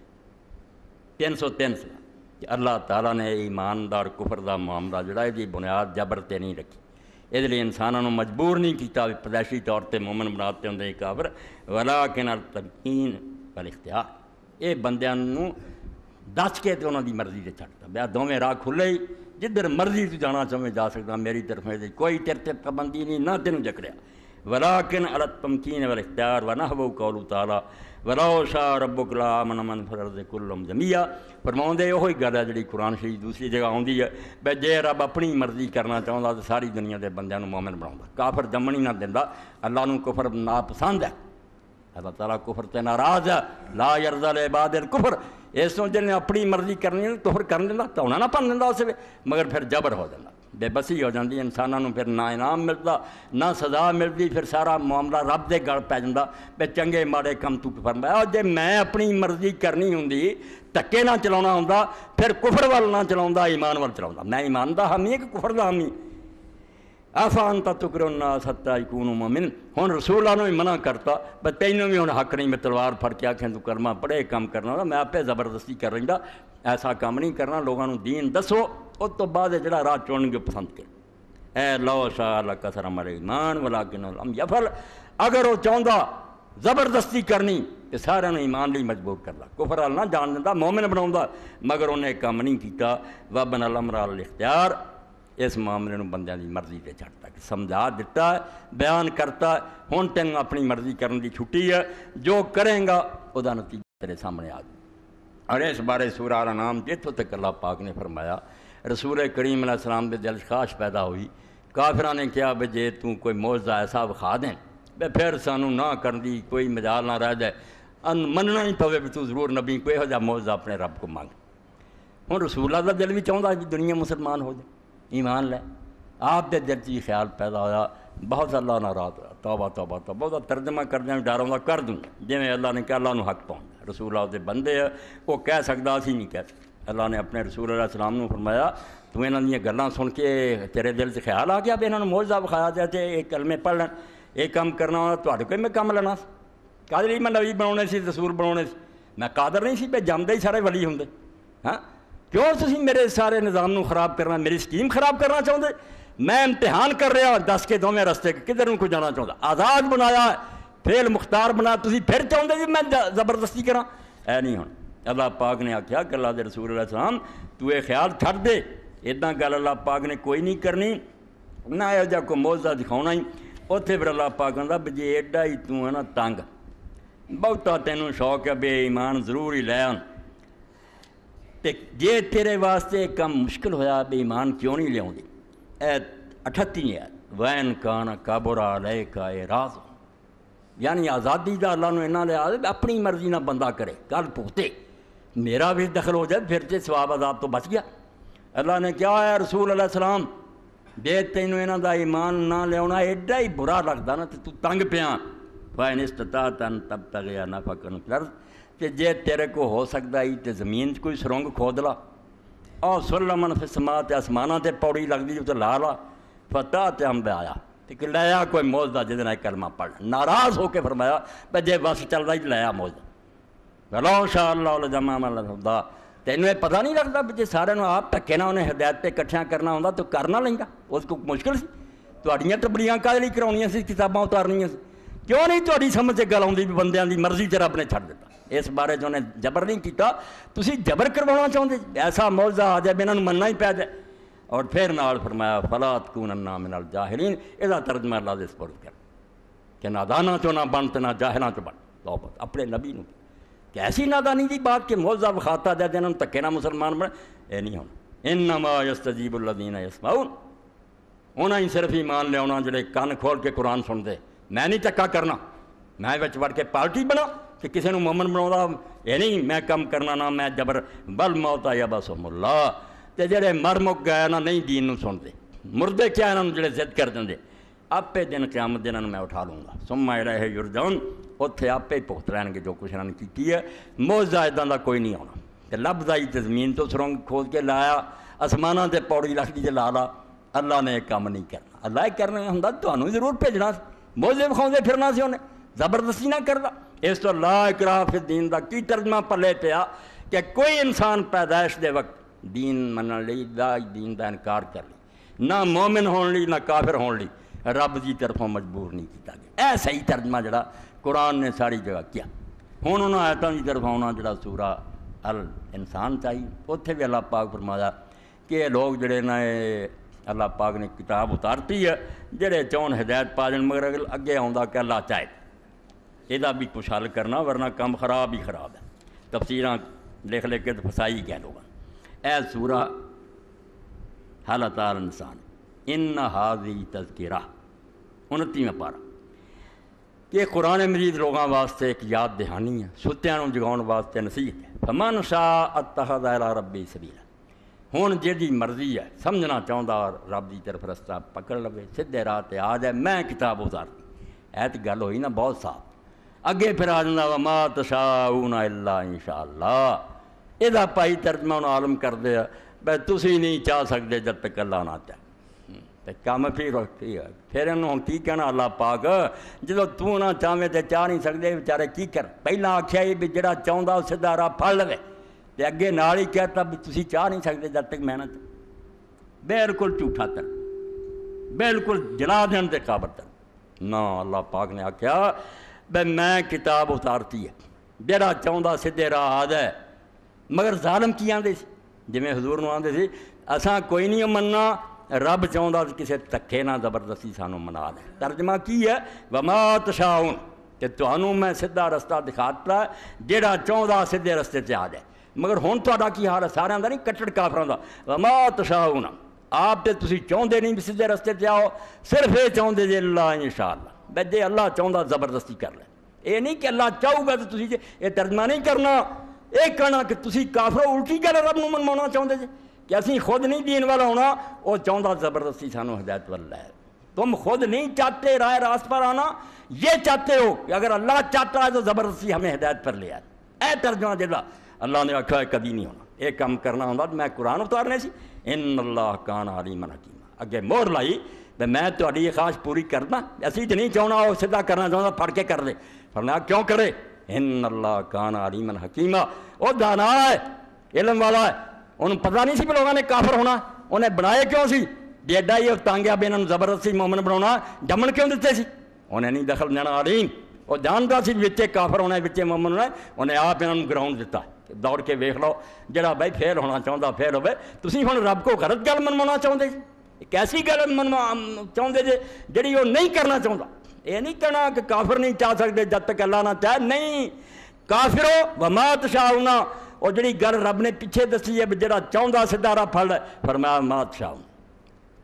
303 کہ اللہ تعالیٰ نے ایماندار کفر دا معاملہ جڑا ہے بنیاد جبر تے نہیں رکھی یہ لیے انسانوں مجبور نہیں کیتا پیدائشی طور تے مومن بناتے ہوں کافر ولیکن التمکین والاختیار یہ بندیاں نو دس کے تو انہوں دی مرضی سے چھڑتا بیا دونوں راہ کھلے ہی جدھر مرضی تو جانا چاہے جا سکتا میری طرف سے کوئی تیرے تے پابندی نہیں نہ تینوں جکڑیا ولیکن التمکین والاختیار ونحو قول تعالیٰ ولو شاء ربک لآمن من فی الارض کلہم جمیعا فرماؤندے وہی گل ہے جڑی قرآن شریف دوسری جگہ آتی ہے بے جے رب اپنی مرضی کرنا چاہتا تو ساری دنیا کے بندیاں مومن بناؤں کافر جمن ہی نہ دینا اللہ نو کفر ناپسند ہے اللہ تعالیٰ کفر تے ناراض ہے لا یرضی لعباد الکفر اس تو جن نے اپنی مرضی کرنی ہے کفر کر دینا تو نہ پن دینا اسے مگر پھر جبر ہو جاتا بے بسی ہو جاتی انسانوں پھر نہ انعام ملتا نہ سزا ملتی پھر سارا معاملہ رب دے گل پی جاتا بے چنگے ماڑے کم تو فرمایا جے میں اپنی مرضی کرنی ہوں دھکے نہ چلا ہوں پھر کفر وال نہ چلا ایمان وال چلا میں ایمان دا حامی ہے کہ کفر دا حامی آفان تکر الناس حتی یکونوا مومن ہوں رسول اللہ نے منع کرتا بس تینوں بھی ہوں حق نہیں میں تلوار پھڑ کے آخیں تو کرما پڑے کام کرنا میں آپ زبردستی کر رہی ایسا کام نہیں کرنا لوگوں دین دسو اس تو بعد جڑا راہ چن کے پسند کر اے لو شاء لکثر عمل ایمان ولکن لم یفعل اگر وہ چاہتا زبردستی کرنی تو سارے ایمان لی مجبور کرتا کفر وال نہ جان دینا مومن بنا مگر انہیں کام نہیں کیتا وبن الامر علی الاختیار اس معاملے بندیاں دی مرضی تے چھڑتا کہ سمجھا دیتا ہے بیان کرتا ہے ہوں تین اپنی مرضی کرنے دی چھٹی ہے جو کریں گا وہ نتیجہ تیرے سامنے آ گیا اور اس بارے سورہ الانعام جتوں تک اللہ پاک نے فرمایا رسول کریم علیہ السلام دے دل خواہش پیدا ہوئی کافراں نے کہا بے جے تو کوئی معجزہ ایسا وکھا دیں بے پھر سانوں نہ کرن دی کوئی مجال نہ رہ جائے مننا ہی پوے بھی تو ضرور نبی کوئی ہو جا معجزہ اپنے رب کو مانگ ہوں رسول اللہ دا دل بھی چاہتا کہ دنیا مسلمان ہو جائے ایمان لے آپ دے دل چ خیال پیدا ہوا بہت اللہ ناراض ہوا توبہ توبہ توبہ بہت ترجمہ کردیا ڈراؤں گا کر دوں جی اللہ نے کہا اللہ نو حق پاؤں رسول اللہ دے بندے ہے وہ کہہ سکتا اسی نہیں کہہ سکتے اللہ نے اپنے رسول علیہ السلام نے فرمایا تو انہوں نے گلاں سن کے تیرے دل سے خیال آ گیا بھی انہوں نے معجزہ وکھایا جاتے ایک کلمے پڑھ لین ایک کام کرنا ہونا تو کوئی میں کام لینا قادر ہی میں نبی بنا سی رسول بنا سی میں قادر نہیں سی پہ جمدے ہی سارے ولی ہوں ہاں کیوں تسی میرے سارے نظام نو خراب کرنا میری سکیم خراب کرنا چاہتے میں امتحان کر رہا دس کے دونوں رستے کدھر کو جانا چاہتا آزاد بنایا فعل مختار بنا تسی پھر چاہتے جی میں زبردستی کراں اے نہیں ہوں اللہ پاک نے آخیا کہ اللہ دے رسول علیہ السلام تو یہ خیال چھڑ دے اتنا گل اللہ پاک نے کوئی نہیں کرنی نہ یہ جا کوئی معجزہ دکھاؤنا ہی اتنے پھر اللہ پاک کہتا بھی جی ایڈا ہی تو ہے نا تنگ بہتا تینوں شوق ہے بے ایمان ضرور ہی لے آن تے جے تیرے واسطے کم مشکل ہویا بے ایمان کیوں نہیں لیا اے 38 ہے وین کان کابرا علیکا اعراض یعنی آزادی دا اللہ نے انہاں لیا اپنی مرضی نہ بندہ کرے گل پوتے میرا بھی دخل ہو جائے پھر تے ثواب عذاب تو بچ گیا. اللہ نے کیا ہے رسول علیہ السلام جے تینوں انہاں دا ایمان نہ لیاؤنا ایڈا ہی برا لگدا نا تے تو تنگ پیا فَإِنِ اسْتَطَعْتَ أَن تَبْتَغِيَ نَفَقًا فِي الْأَرْضِ کہ جے تیرے کو ہو سکتا ہی تے زمین کوئی سرنگ کھود لا اور سُلَّمًا فِي السَّمَاءِ تے آسماناں تے پوڑی لگدی تے لا لا فتح تے ہم آیا تے لیا کوئی موجدہ جہدے نال کلمہ پڑھ ناراض ہو کے فرمایا بھئی جے بس چلدا ہی لیا موجدہ وَلَوْ شَاءَ اللَّهُ لَجَمَعَهُمْ عَلَى الْهُدَىٰ تینوں یہ پتہ نہیں لگتا بھی جے سارے آپ دھکے نہ انہیں ہدایت تے کٹھیاں کرنا ہوندا تو کرنا لیندا اس کو مشکل سی تہاڈیاں تبلیغاں کالے لئی کراونیاں سی کتاباں اتارنیاں سی کیوں نہیں تہاڈی سمجھ گل آؤندی بھی بندیاں دی مرضی تے رب نے چھڈ دیتا اس بارے جو انہیں جبر نہیں کیتا تسی جبر کروانا چاہتے ایسا موجزہ آ جائے انہاں نوں مننا ہی پی جائے. اور پھر نال فرمایا فَلَا تَكُونَنَّ مِنَ الْجَاهِلِينَ اِذَا ترجمہ اللہ دے سپرد کر کہ ناداناں چوں نہ بن تے نہ جاہلاں چوں بن لو بس اپنے نبی نوں کہ ایسی نادانی دی بات کہ موجزہ بخاتا جائے جنہاں نوں تکے نہ مسلمان بنے اے نہیں ہونا. انما یستجیب الذین یسمعون انہاں ہی صرف ایمان لے آنا جڑے کان کھول کے قرآن سن دے. میں نہیں چکا کرنا میں وچ وڑ کے پارٹی بنا کہ کسی نوں مومن بناؤں یہ نہیں میں کم کرنا نہ میں جبر بل موت یبعثہم اللہ تے جڑے مر مک گئے نہ نہیں دین نوں سن دے مردے کیا انہاں جڑے ضد کر دیں آپے دن قیامت دن انہوں میں اٹھا لوں گا ثم الیہ یرجعون اتھے آپے ہی پخت رہن گے جو کچھ انہوں نے کیتی ہے موجزہ اداں دا کوئی نہیں ہونا تے لبدا ہی تے زمین تو سرنگ کھود کے لایا آسماناں تے پوڑی لکھ دی لا لا اللہ نے ایک کام نہیں کرنا اللہ ہی کرنا ہوندا تانوں ضرور بھیجنا موجزے وکھاؤندے پھرنا سی انہیں زبردستی نہ کردا. اس تو لا اکراہ فی الدین دا کی ترجمہ پلے پیا کہ کوئی انسان پیدائش دے وقت دین منن لئی دین دا انکار کر لی نہ مومن ہون لی نہ کافر ہون لی رب دی طرفوں مجبور نہیں کیتا گیا. اے صحیح ترجمہ جڑا قرآن نے ساری جگہ کیا. ہن انہاں آیتاں دی طرف آنا جڑا سورہ الانسان چاہیے اتھے بھی اللہ پاک فرمایا کہ لوگ جڑے نا اللہ پاک نے کتاب اتارتی ہے جڑے چون ہدایت پا جان مگر اگے آوندا کہ اللہ چاہے یہ بھی کچھ حل کرنا ورنہ کام خراب ہی خراب ہے. تفسیراں لکھ لے کے تو پھسائی گئے لوگ. اے سورہ حل اتی الانسان ان ھذی تذکرہ 29واں پارہ کہ قرآن مجید لوگاں واسطے ایک یاد دہانی ہے ستیاں نوں جگاؤن واسطے نصیحت ہے. فمن شاء اتخذ الی ربہ سبیلا ہن جہدی مرضی ہے سمجھنا چاہتا رب دی طرف رستہ پکڑ لوے سیدھے راہ تے آ جائے میں کتاب اتارتی. اے تے گل ہوئی نا بہت صاف. اگے پھر آ جانا وما تشاؤون الا ان شاء اللہ یہ پائی ترجمہ انہوں عالم کر دیا بھائی تسی نہیں چاہ سکتے جب تک اللہ نہ چاہے تو کام پھر انہوں کی کہنا اللہ پاک جدو تو نہ چاہے تو چاہ نہیں سکتے بیچارے کی کر پہلا آخیا ہی بھی جڑا چاہتا وہ سیدھا راہ پھڑ لے تو اگے نال ہی کہتا بھی تسی چاہ نہیں سکتے جب تک میں نہ چاہ. بالکل جھوٹا تر بالکل جلا دین تے قابل تر نہ. اللہ پاک نے آخیا بھائی میں کتاب اتارتی ہے جڑا چاہتا سیدھے راہ آ جائے مگر ظالم کی آندے سی جویں حضور نوں آندے سی اساں کوئی نہیں مننا رب چاہتا کسے دھکے نہ زبردستی سانوں منا دے. ترجمہ کی ہے وما تشاؤون کہ تانوں میں سیدھا رستہ دکھاتا جڑا چاہتا سیدھے رستے تے آ جائے مگر ہن تہاڈا کی حال ہے سارے دا نہیں کٹڑ کافراں دا وما تشاؤون آپ تے تسی چاہندے نہیں بھی سیدھے رستے تے آؤ صرف یہ چاہندے جے اللہ انشاءاللہ بے جے اللہ چاہتا زبردستی کر لے. یہ نہیں کہ اللہ چاہو گا تو تسی یہ ترجمہ نہیں کرنا یہ کہنا کہ تسی کافرو الٹی گل رب نوں منوانا چاہتے جے کہ اسی خود نہیں دین والا ہونا وہ چاہتا زبردستی سانوں ہدایت وال لے. تم خود نہیں چاہتے راہ راست پر آنا یہ چاہتے ہو کہ اگر اللہ چاہتا ہے تو زبردستی ہمیں ہدایت پر لے آئے. اے ترجمہ جڑا اللہ نے آکھا ہے کبھی نہیں ہونا. یہ کام کرنا ہوندا میں قرآن اتارنے سی ان اللہ کان علیما حکیما اگے مہر لائی میں تہاڈی یہ خواہش پوری کرنا اسی تو نہیں چاہنا وہ سیدھا کرنا چاہتا پھڑ کے کر دے. فرمایا کیوں کرے ان اللہ کان علیما حکیما وہ دانا ہے علم والا ہے انہوں پتہ نہیں سی کہ لوگوں نے کافر ہونا انہیں بنائے کیوں سی ایڈا ہی تانگیا بھی انہوں زبردستی مومن بنا جمن کیوں دیتے سی انہیں نہیں دخل دینا علیم وہ جانتا سی وچے کافر ہونا وچے مومن ہونا انہیں آپ انہوں گراؤنڈ دیتا دوڑ کے ویکھ لو جڑا بھائی فیل ہونا چاہتا فیل ہوئے تسی ہن رب کو غلط گل منوانا چاہتے جی ایک ایسی گل چاہتے جی جڑی وہ نہیں کرنا چاہتا. یہ نہیں کہنا کہ کافر نہیں چاہ سکتے جب تک اللہ نہ چاہے نہیں کافرو وما تشاؤون وہ جڑی گل رب نے پیچھے دسی ہے جڑا چاہتا سیدھا راہ پھڑ لے فرمایا ما تشاؤون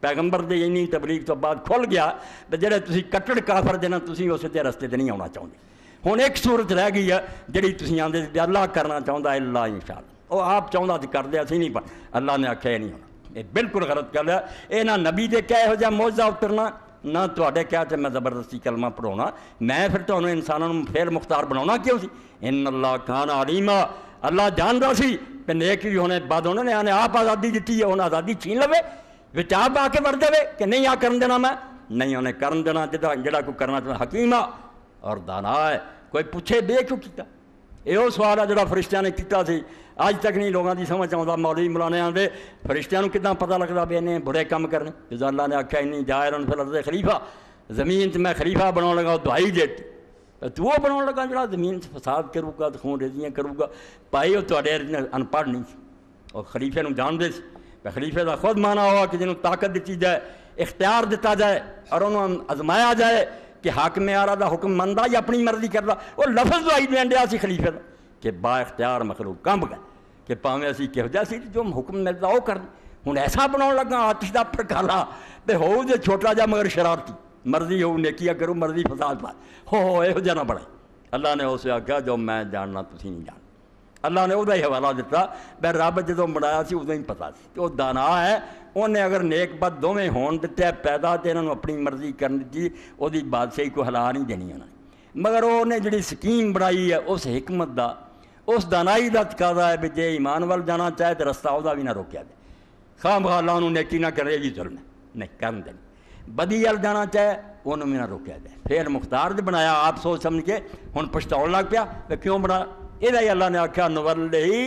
پیغمبر دی انہی تبلیغ تو بعد کھل گیا کہ جڑے تسی کٹڑ کافر دینا تسی اس دے رستے تے نہیں آنا چاہتے. ہن ایک صورت رہ گئی ہے جڑی تسی آندے تے اللہ کرنا چاہتا اللہ انشاءاللہ وہ آپ چاہتا تو کر دے اسی نہیں، پر اللہ نے آکھیا نہیں ہونا. یہ بالکل غلط گل ہے. یہ نہ نبی دے کہے ہو جا معجزہ اترنا نہ تواڈے کہے تے میں زبردستی کلمہ پڑھاؤنا. میں پھر تانوں انساناں نوں فعل مختار بناؤنا کیوں سی؟ ان اللہ کان علیما، اللہ جاندا سی کہ نیک بھی ہونے بعد انہوں نے آپ آزادی دیتی ہے، انہیں آزادی چھین لوے وچ آپ آ کے وڑ دے کہ نہیں آ کرن دینا، میں نہیں انہیں کرن دینا. جڑا کوئی کرنا چاہتا حکیم اور دانا ہے. کوئی پوچھے بے کیوں کیتا؟ یہ سوال ہے جڑا فرشتیاں نے کیتا سی. اج تک نہیں لوگوں کی سمجھ آتا. مولوی مولانے آتے فرشتیاں کتنا پتہ لگتا بھی انہیں برے کام کرنے. جس اللہ نے آخیا نہیں جائر فی الارض خلیفہ، زمین سے میں خلیفہ بنا لگا دعائی دیتی تو وہ بنا لگا جڑا زمین سے فساد کروں گا تو خون ریزیاں کروں گا. پائی وہ تھوڑے ان پڑھ نہیں سی اور خلیفے نو جانتے سی. خلیفے کا خود مانا ہوا کہ جنہوں طاقت دیتی جائے، اختیار دیتا جائے اور انہوں ازمایا جائے کہ حاکم آرا دا حکم مندا یا اپنی مرضی کردا. وہ لفظ دعائی دین دیا سی خلیفے دا کہ با اختیار مخلوق کمب گئے کہ پاویں اسی کہو جا سی جو حکم ملتا وہ کر. ہوں ایسا بنا لگا آتش کا پھڑکالا تو ہو جو چھوٹا جا مگر شرارتی، مرضی ہو نیکیا کرو مرضی فساد پا ہو یہ جا نہ بڑھے. اللہ نے اسے آخیا جو میں جاننا تسی نہیں جاننا. اللہ نے وہی حوالہ دیتا بے رب جدوں بنایا سی ادو ہی پتا سی کہ وہ دانا ہے. انہیں اگر نیک بد دونیں ہون دیتے پیدا تو انہوں اپنی مرضی کرن دی وہی بادشاہی کو ہلا نہیں دینی انہیں. مگر انہیں جڑی سکیم بنائی ہے اس حکمت دا اس دانائی دا تقاضا ہے بھی جے ایمان وال جانا چاہے تو رستہ وہ بھی نہ روکیا دے. خواہ بخواہ اللہ انہوں نیکی نہ کرے جی ظلم نہیں کرن دیں. بدی وال جانا چاہے انہوں بھی نہ روکیا دے. پھر مختار دے بنایا آپ سوچ سمجھ کے ہن پچھتاؤ لگ پیا کہ کیوں بنا. یہ اللہ نے آخیا نولی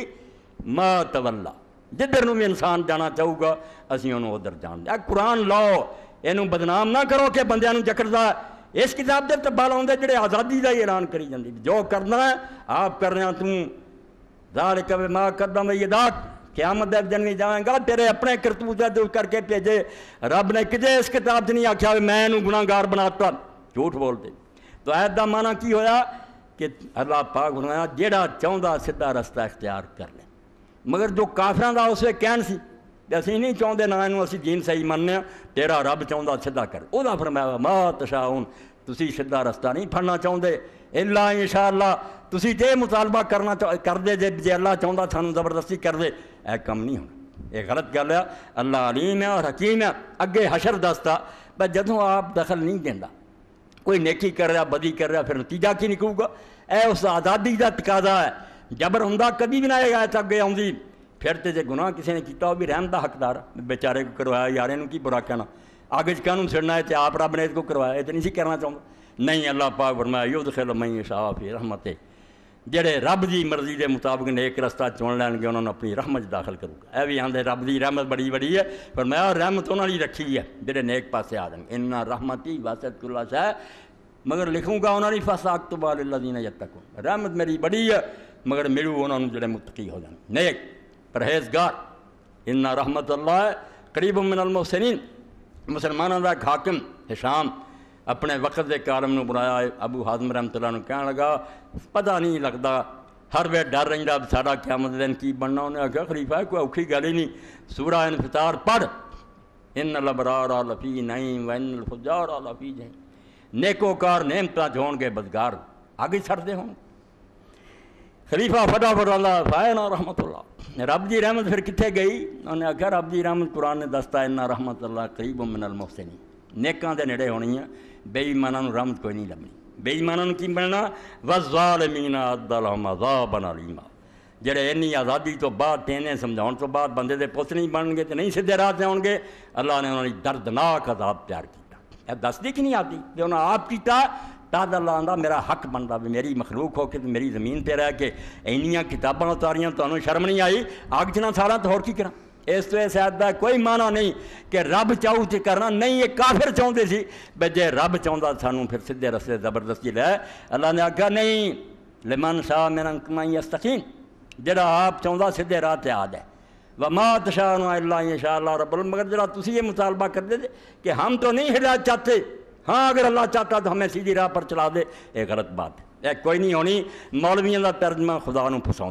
ما تولا، جدھر بھی انسان جانا چاہو گا اسی انہوں ادھر جان دیا. قرآن لاؤ یہ بدنام نہ کرو کہ بندیاں جکڑتا. اس کتاب کے تبال آتے جڑے آزادی کا ہی اعلان کری جاتی جو کرنا ہے آپ کر رہے ہیں ذالک بما قدم یداک. قیامت دن بھی جائیں گا تیرے اپنے کرتوت کر کے بھیجے. رب نے کدے اس کتاب نہیں آخیا میں انہوں گناہ گار بناتا. جھوٹ بولتے. تو ایت دا معنی کی ہویا کہ اللہ پاک فرمایا جیڑا چاہتا سیدھا رستہ اختیار کر لیں. مگر جو کافراں دا اس وقت کہن سی اسی نہیں چاہتے نہ انہوں اسی دین صحیح مننے تیرا رب چاہتا سیدھا کر. وہ فرمایا ما تشاؤن تسی سیدھا رستہ نہیں پھڑنا چاہتے الا انشاءاللہ. تسی تے مطالبہ کرنا کر دے جے اللہ چاہتا سانوں زبردستی کر دے. اے کم نہیں ہونا. یہ غلط گل ہے. اللہ علیم ہے اور حکیم ہے. اگے حشر دستا بس جدوں آپ دخل نہیں دینا کوئی نیکی کر رہا بدی کر رہا پھر نتیجہ کی نکلے گا. اے اس آزادی کا تقاضا ہے. جبر ہوں کبھی بھی نہ آئے گا اگے آؤں. پھر تو جے گناہ کسی نے کیتا وہ بھی رحم دا حقدار. بیچارے کو کروایا یار یہ کی برا کہنا آگے چانوں سڑنا ہے تو آپ رب نے اس کو کروایا یہ تو نہیں سی کرنا چاہتا. نہیں اللہ پاک فرمایا یدخل من یشاء فی رحمتہ. جڑے رب دی مرضی دے مطابق نیک رستہ چن لین گے انہوں نے اپنی رحمت داخل کروں گا. اے بھی آندے رب دی رحمت بڑی بڑی ہے فرمایا رحمت انہوں نے رکھی ہے جڑے نیک پاسے آ جائیں. ان رحمتی واسعت کل شیء. مگر لکھوں گا انہوں نے فَسَأَكْتُبُهَا لِلَّذِينَ يَتَّقُونَ. رحمت میری بڑی ہے مگر میرو انہوں نے جڑے متقی ہو جائیں نیک پرہیزگار. ان رحمت اللہ قریب من المحسنین. مسلمانوں کا حاکم ہشام اپنے وقت کے کالم نو بنایا. ابو حازم رحمۃ اللہ نے کہنے لگا پتہ نہیں لگتا ہر ویل ڈر رہتا ساڈا قیامت دن کی بننا. انہیں آخیا خلیفہ کوئی اوکھی گل ہی نہیں. سورہ انفطار پڑھ ان الابرار لفی نعیم وان الفجار لفی جحیم. نیکوکار نعمتاں ہون گے بدگار آگے چھڑتے ہوں. خلیفہ فٹافٹ اللہ فائنا رحمت اللہ. رب دی رحمت پھر کتنے گئی؟ انہوں نے آخیا رب دی رحمت قرآن نے دستا ان رحمت اللہ قریب من المحسنین. نیکاں دے نیڑے ہونی ہے بے ایماناں نوں رحمت کوئی نہیں لبنی. بے ایماناں کی بننا والظالمین اعد لهم عذابا الیما. جڑے اینی آزادی تو بعد تینے سمجھاؤن تو بعد بندے دے پوت نہیں بنن گے تو نہیں سیدھے راہ تے آؤ گے. اللہ نے انہوں نے دردناک عذاب تیار کیا. دس دی کہ نہیں آتی کہ انہوں نے آپ کیتا تاد اللہ آندا میرا حق بنتا بھی میری مخلوق ہو کے تو میری زمین پہ رہ کے اینیاں کتاباں اتاریاں تو انہوں شرم نہیں آئی آگ چنا سالا تو اور کی کرا. اس تو اس آیت دا کوئی معنی نہیں کہ رب چاہو تے کرنا نہیں. یہ کافر چاہتے سی بے جے رب چاہتا سانوں پھر سیدھے رستے زبردستی لے. اللہ نے آخیا نہیں لمن شاء منکم ان یستقیم. جڑا آپ چاہتا سیدھے راہ تے آ جائے. وما تشاءون الا ان شاء اللہ رب العالمین. مگر جڑا تسی یہ مطالبہ کرتے تھے کہ ہم تو نہیں ہدایت چاہتے ہاں اگر اللہ چاہتا تو ہمیں سیدھی راہ پر چلا دے. یہ غلط بات ہے. یہ کوئی نہیں ہونی. مولویوں کا ترجمہ خدا نو پھساؤں.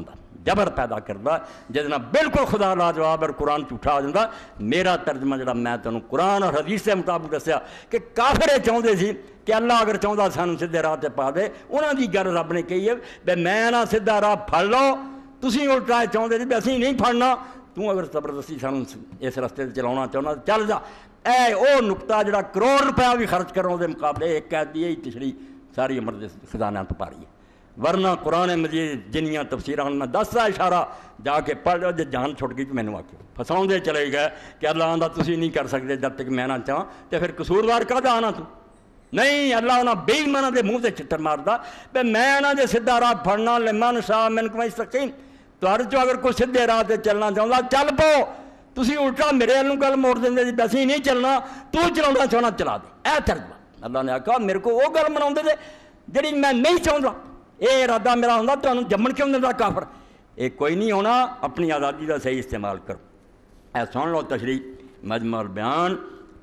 جبر پیدا کرتا جس نال بالکل خدا لاجواب اور قرآن جھوٹا ہو جاتا۔ میرا ترجمہ جڑا میں تمہیں قرآن اور حدیث کے مطابق دسیا کہ کافر یہ چاہتے سی کہ اللہ اگر چاہتا سانو سیدھے راہ تے پا دے، انہوں کی گل رب نے کہی ہے بے میں نہ سیدھا راہ پھڑ لو، تسی الٹا چاہتے جی اسی نہیں پھڑنا، تو اگر زبردستی سانو اس رستے چلانا چاہنا چل جا۔ اے او نقطہ جڑا کروڑ روپیہ بھی خرچ کرنے کے مقابلے ایک قید دی ہی تیسری ساری عمر دے خزانہ تو پا رہی ہے۔ ورنہ قرآن مجید جنیاں تفسیراں میں 10 اشارہ جا کے پڑھ لو، جب جان چھٹ گئی تو مینوں آکھو پھساؤں دے چلے گئے کہ اللہ آندا تسی نہیں کر سکتے جب تک میں نہ چاہاں، تو پھر قصوروار کہدا آنا تو نہیں۔ اللہ انہاں بے ایماناں دے منہ تے چھتر ماردا بے میں انہاں دے سیدھا راہ پھڑنا لمن شاء منکم استقیم، تہاڈے چوں اگر کوئی سیدھے راہ تے چلنا چاہندا چل پو، تسی الٹا میرے والوں گل موڑ دیندے جی اسی نہیں چلنا، تو چلانا چاہنا چلا دے۔ اے ترجمہ اللہ نے آکھا میرے کو وہ گل مناؤندے دے جڑی میں نہیں چاہندا، اے ارادہ میرا ہوندا تانوں جمن کیوں دیندا کافر، اے کوئی نہیں ہونا، اپنی آزادی کا صحیح استعمال کرو۔ اے سن لو تشریح مجمع البیان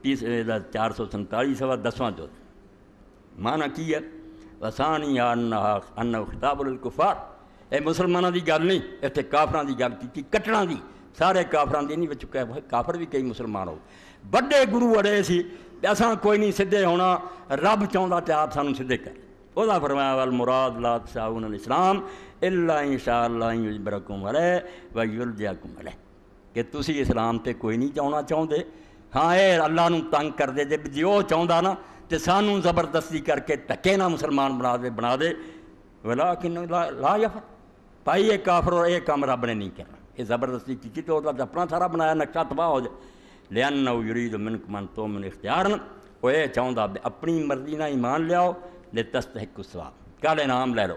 447 سوا 10واں جو معنی کی ہے وسانی انہ خطاب للکفار، اے مسلمانوں دی گل نہیں، اتنے کافراں دی گل کی کٹنا دی، سارے کافراں دی نہیں وچ کافر بھی کئی مسلمان ہو بڑے گرو اڑے سی اساں کوئی نہیں سیدھے ہونا، رب چاہتا تے آپ سانوں سیدھے کر۔ وہ فرمایا والمراد لا تشاؤون الاسلام الا ان شاء اللہ یجبرکم علیہ ویلجئکم علیہ، کہ تسی اسلام تے کوئی نہیں چاہنا چاہتے، ہاں اے اللہ نو تنگ کر دے جی وہ چاہتا نا تے سانوں زبردستی کر کے ٹکے نہ مسلمان بنا دے ولیکن لا یفعل، بھائی یہ کافر اور یہ کام رب نے نہیں کرنا، یہ زبردستی کی تو اپنا سارا بنایا نقشہ تباہ ہو جائے۔ لأنہ یرید منکم ان تؤمنوا اختیارا، وہ یہ چاہتا اپنی مرضی نہ ایمان لیاؤ لتستحقوا الثواب، کل انعام لے لو،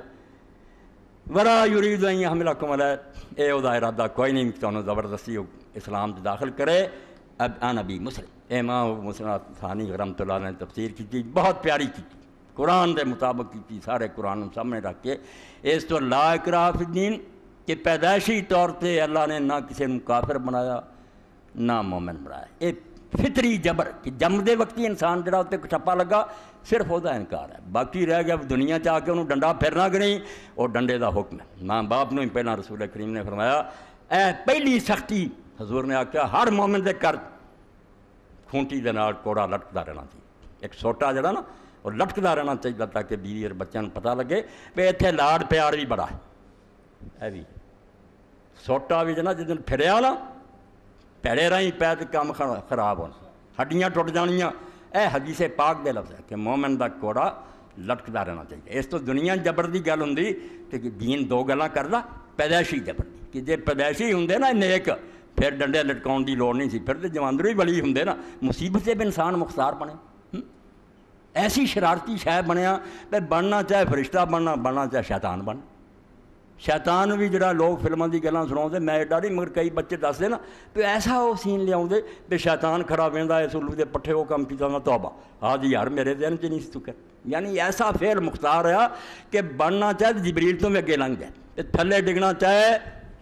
ولا یرید ان یحملکم علیہ، اے او دا ارادہ کوئی نہیں تانوں زبردستی اسلام تے داخل کرے۔ اب ان ابی مسلم امام مسلم ثانی رحمۃ اللہ نے تفسیر کی بہت پیاری کی، قرآن دے مطابق کی، سارے قرآن سامنے رکھ کے، اس تو لا اکراہ فی الدین کہ پیدائشی طور پہ اللہ نے نہ کسی نے کافر بنایا نہ مومن بنایا، یہ فطری جبر کہ جمدے وقتی انسان جڑا اتنے ٹھپا لگا صرف وہ انکار ہے، باقی رہ گیا دنیا چاہ کے انہوں ڈنڈا پھرنا کہ نہیں، وہ ڈنڈے دا حکم ہے۔ ماں باپ نے پہلا رسول کریم نے فرمایا اے پہلی سختی حضور نے آخیا ہر مومن دے کر کھونٹی دے نال کوڑا لٹکتا رہنا چاہیے، ایک سوٹا جڑا نا وہ لٹکتا رہنا چاہیے تاکہ بیوی اور بچوں کو پتہ لگے کہ اتنے لاڑ پیار بھی بڑا ہے۔ اے بھی سوٹا بھی جنا جس دن پھریا نا پیڑے راہیں پی تو کام خراب ہونا، ہڈیاں ٹوٹ جانیاں، اے حدیث پاک دے لفظ ہے کہ مومن دا کوڑا لٹکتا رہنا چاہیے۔ اس تو دنیا جبر دی گل ہوں کہ دین دو گلاں کردا، پیدائشی جبر دی کہ جے پیدائشی ہوں نا نیک پھر ڈنڈے لٹکاؤن دی لوڑ نہیں سی، پھر تو جواندرو ہی بلی ہوں نا، مصیبت سے بھی انسان مختار بنے، ایسی شرارتی شے بنیا کہ بننا چاہے فرشتہ بننا چاہے شیطان بن۔ شیطان بھی جڑا لوگ فلموں کی گلاں سنا میں ایڈا نہیں، مگر کئی بچے دستے نا تو ایسا وہ سین لیا بھی شیطان کھڑا وہدا اس الو کے پٹھے وہ کام کیا توبہ ہاں جی یار میرے ذہن چ نہیں سی چکا، یعنی ایسا فعل مختار رہا کہ بننا چاہے جبریل تو بھی اگے لنگ جائے، تھلے ڈگنا چاہے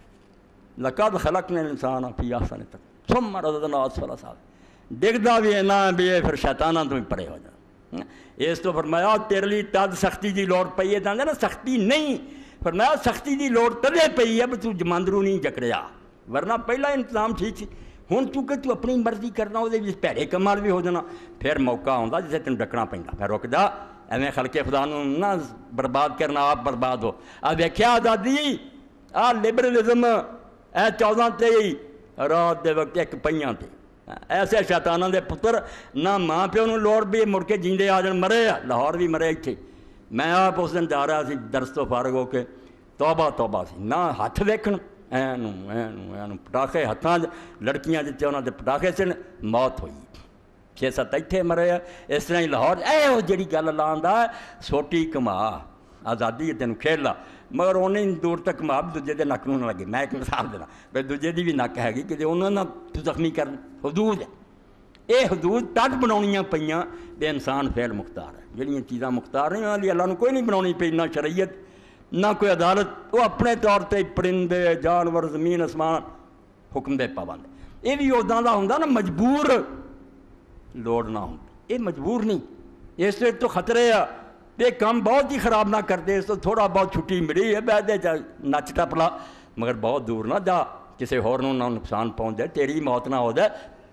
لقد خلقنا الانسان فی احسن تقویم ثم رددناہ اسفل سافلین، ڈگدا بھی اینا بھی پھر شیطاناں تو بھی پرے ہو جانا۔ اس تو فرمایا تیرے لیے تد سختی کی لوڑ پئی ہے، نا سختی نہیں، فرمایا سختی کی لوڑ تدے پئی ہے بھی تو جماندرو نہیں جکڑیا، ورنہ پہلا انتظام ٹھیک سی، ہوں چونکہ تو اپنی مرضی کرنا وہ پیڑے کمال بھی ہو جانا، پھر موقع آتا جسے تین ڈکنا پہنتا، پھر رک جا ایویں خلقے خدا نو نہ برباد کرنا، آپ برباد ہو۔ آ ویکھیا آزادی آ لبرلزم اے 14 رات دے وقت ایک پئیاں تے ایسے شیطاناں دے پتر نہ ماں پیو نو لوڑ بھی مڑ کے جیندے آ جان، مرے لاہور بھی مرے اتنے، میں آپ اس دن جا رہا سی درس تو فارغ ہو کے، توبہ سی نہ ہاتھ ویکھن اینو پٹاخے ہاتھاں لڑکیاں جتے انہاں دے پٹاخے سن، موت ہوئی 6-7 اتنے مرے، اس طرح ہی لاہور اے وہ جڑی گل لاندا سوٹی کما آزادی تینوں کھیل لا، مگر انہیں دور تک کما بھی دوجے دے نک نوں نہ لگے۔ میں ایک مثال دینا بھائی دوجے دی بھی نک ہے گی کہ انہوں نے تو زخمی کرنا، حدود ہے، یہ حدود تد بناؤنیاں پئیاں بے انسان فعل مختار ہے، جہاں چیزاں مختار نہیں انہاں اللہ نو کوئی نہیں بناؤنی پئی، نہ شریعت نہ کوئی عدالت، وہ اپنے طور تے پرندے جانور زمین آسمان حکم دے پابند، یہ بھی ادا دا ہوندا نا مجبور لوڑ نہ ہوں، یہ مجبور نہیں، اس سے تو خطرے آ یہ کام بہت ہی خراب نہ کرتے، اس تو تھوڑا بہت چھٹی ملی ہے بہتے نچ ٹپ لا، مگر بہت دور نہ جا، کسی ہور نوں نہ نقصان پہنچ جائے، تیری موت نہ ہو جائے۔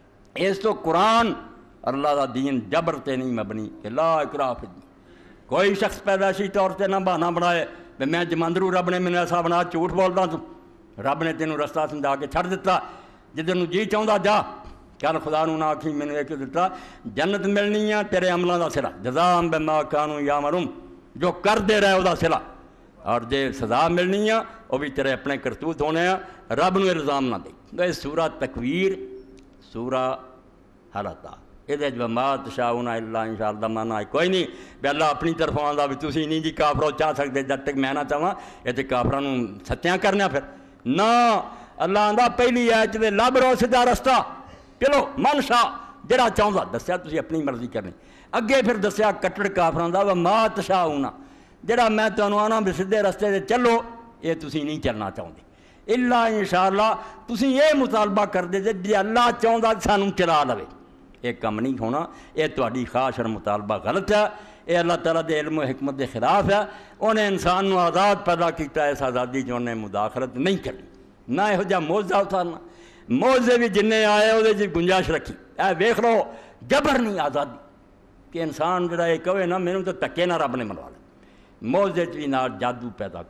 اس تو قرآن اللہ دا دین جبر تے نہیں مبنی کہ لا اکراہ فی الدین۔ کوئی شخص پیدائشی طور تے نہ بہانہ بنائے کہ میں جمندرو رب نے مینوں ایسا بنا جھوٹ بولدا تو رب نے تینوں رستہ سمجھا کے چھڑ دیتا، جدھر نوں جی چاہندا جا، چل خدا نوں نہ آکھی مینوں ایک دتا جنت ملنی ہے تیرے عملاں دا صلہ، جزاء بما کانوا یعملون، جو کر دے رہے او دا صلہ، اور جے سزا ملنی ہے وہ بھی تیرے اپنے کرتوت ہونے ہیں، رب نوں الزام نہ دے۔ یہ سورہ تکویر، سورہ حلقہ، یہ وما تشاؤون الا ان شاء اللہ مانا ہے کوئی نہیں بھی اللہ اپنی طرف آندا بھی تسی نہیں جی کافرو چاہ سکتے جب تک میں نہ چاہواں، یہ تو کافراں نوں ستیاں کرنا پھر نہ۔ اللہ آندا پہلی آیت دے لب رو سیدھا رستہ چلو من شاء جڑا چاہندا، دسیا تسی اپنی مرضی کرنی، اگے پھر دسیا کٹڑ کافراں دا وما تشاؤون، جڑا میں تانوں آنا بھی سیدھے رستے تے چلو یہ تسی نہیں چلنا چاہندے، الا انشاءاللہ تسی یہ مطالبہ کر دے جے اللہ چاہندا سانوں چلا لوے، یہ کم نہیں ہونا، یہ تہاڈی خواہش اور مطالبہ غلط ہے، یہ اللہ تعالیٰ دے علم و حکمت کے خلاف ہے۔ انہیں انسان نو آزاد پیدا کیتا ہے، اس آزادی جو انہیں مداخلت نہیں کرنی، نہ یہو جہا موضوع اتارنا، موضوع بھی جنہیں آئے وہ گنجائش رکھی، اے ویکھ لو جبر نہیں آزادی، کہ انسان جڑا یہ کہے نا مینوں تو تکے نہ رب نے منوا لے، موضوع بھی نہ جادو پیدا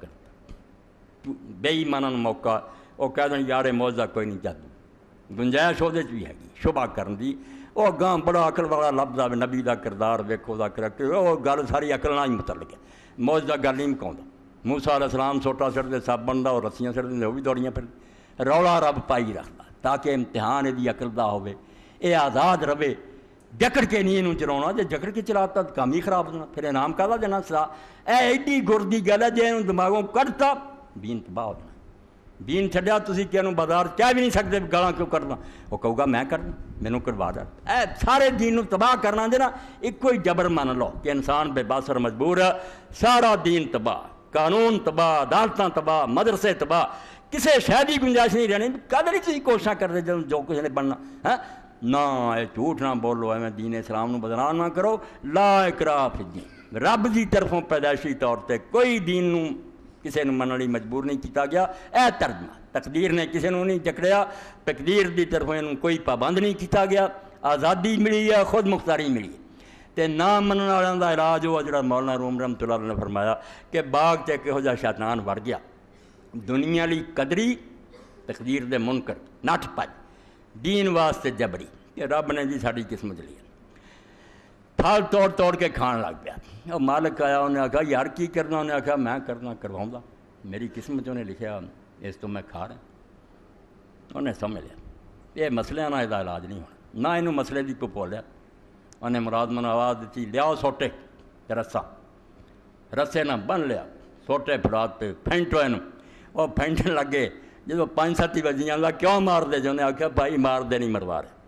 کرتا، بے ایماناں نوں موقع وہ کہہ دیں یار موضوع کوئی نہیں، جادو گنجائش وہ بھی ہے شبہ کرن دی، وہ گاں بڑا عقل والا لفظ آ نبی دا کردار ویکھو دا کریکٹر، وہ گل ساری عقل نال ہی متعلق ہے، موضوع گل نہیں مکاؤندا۔ موسیٰ علیہ السلام سوٹا سٹدے سب بندا اور رسیاں سٹدے وہ بھی دوڑیاں پھر، رولا رب پائی رکھدا تاکہ امتحان یہ عقل دا ہوے، یہ آزاد رہے، جکڑ کے نہیں انہوں چلاؤنا، جے جکڑ کے چلاتا تو کام ہی خراب ہونا، پھر انعام کہدا دینا سزا، اے ایڈی گردی گل ہے جے انہوں دماغوں کڈتا دین تباہ ہو جانا، دین چھڈیا تسی کہنوں بازار کہہ بھی نہیں سکتے گالاں کیوں کرنا، وہ کہوں گا میں کرنا مینوں کروا دے، اے سارے دین نوں تباہ کرنا دے نا، ایک کوئی جبر مان لو کہ انسان بے بس اور مجبور ہے، سارا دین تباہ، قانون تباہ، عدالتاں تباہ، مدرسے تباہ، کسی شے دی گنجائش نہیں رہنی، کد نہیں تسی کوششاں کرتے جو کچھ نے بننا ہے نہ، اے جھوٹ نہ بولو، ایویں دین اسلام نوں بدنام نہ کرو، لا اکراہ فی الدین، رب دی طرفوں پیدائشی طور تے کوئی دین نوں کسی نے مننے مجبور نہیں کیتا گیا، اے ترجمہ، تقدیر نے کسی نے نہیں جکڑیا، تقدیر دی طرفوں انہوں کوئی پابند نہیں کیتا گیا، آزادی ملی ہے، خود مختاری ملی ہے، تے نہ منن والوں دا علاج ہوا جڑا مولانا روم رحمۃ اللہ علیہ نے فرمایا کہ باغ تے کہو جا شیطان وڑ گیا، دنیا لی قدری تقدیر دے منکر نٹھ پج، دین واسطے جبری، کہ رب نے جی ساری قسمت لی پھل توڑ توڑ کے کھان لگ پیا، اور مالک آیا انہیں آکھا یار کی کرنا، انہیں آکھا میں کرنا کرواؤں گا، میری قسمت انہیں لکھیا اس تو میں کھا رہا، انہیں سمجھ لیا یہ مسئلے نہ یہ علاج نہیں ہونا، نہ انہوں مسئلے دی کو بولیا، انہیں مراد من آواز دیتی لیاؤ سوٹے رسے نہ بن لیا، سوٹے پھڑات پہ پھینٹو انہوں، وہ پھینٹن لگے، جب 5-7 بجیاں اللہ کیوں مار دے، جو انہیں آکھا بھائی مار دے نہیں مروا رہے،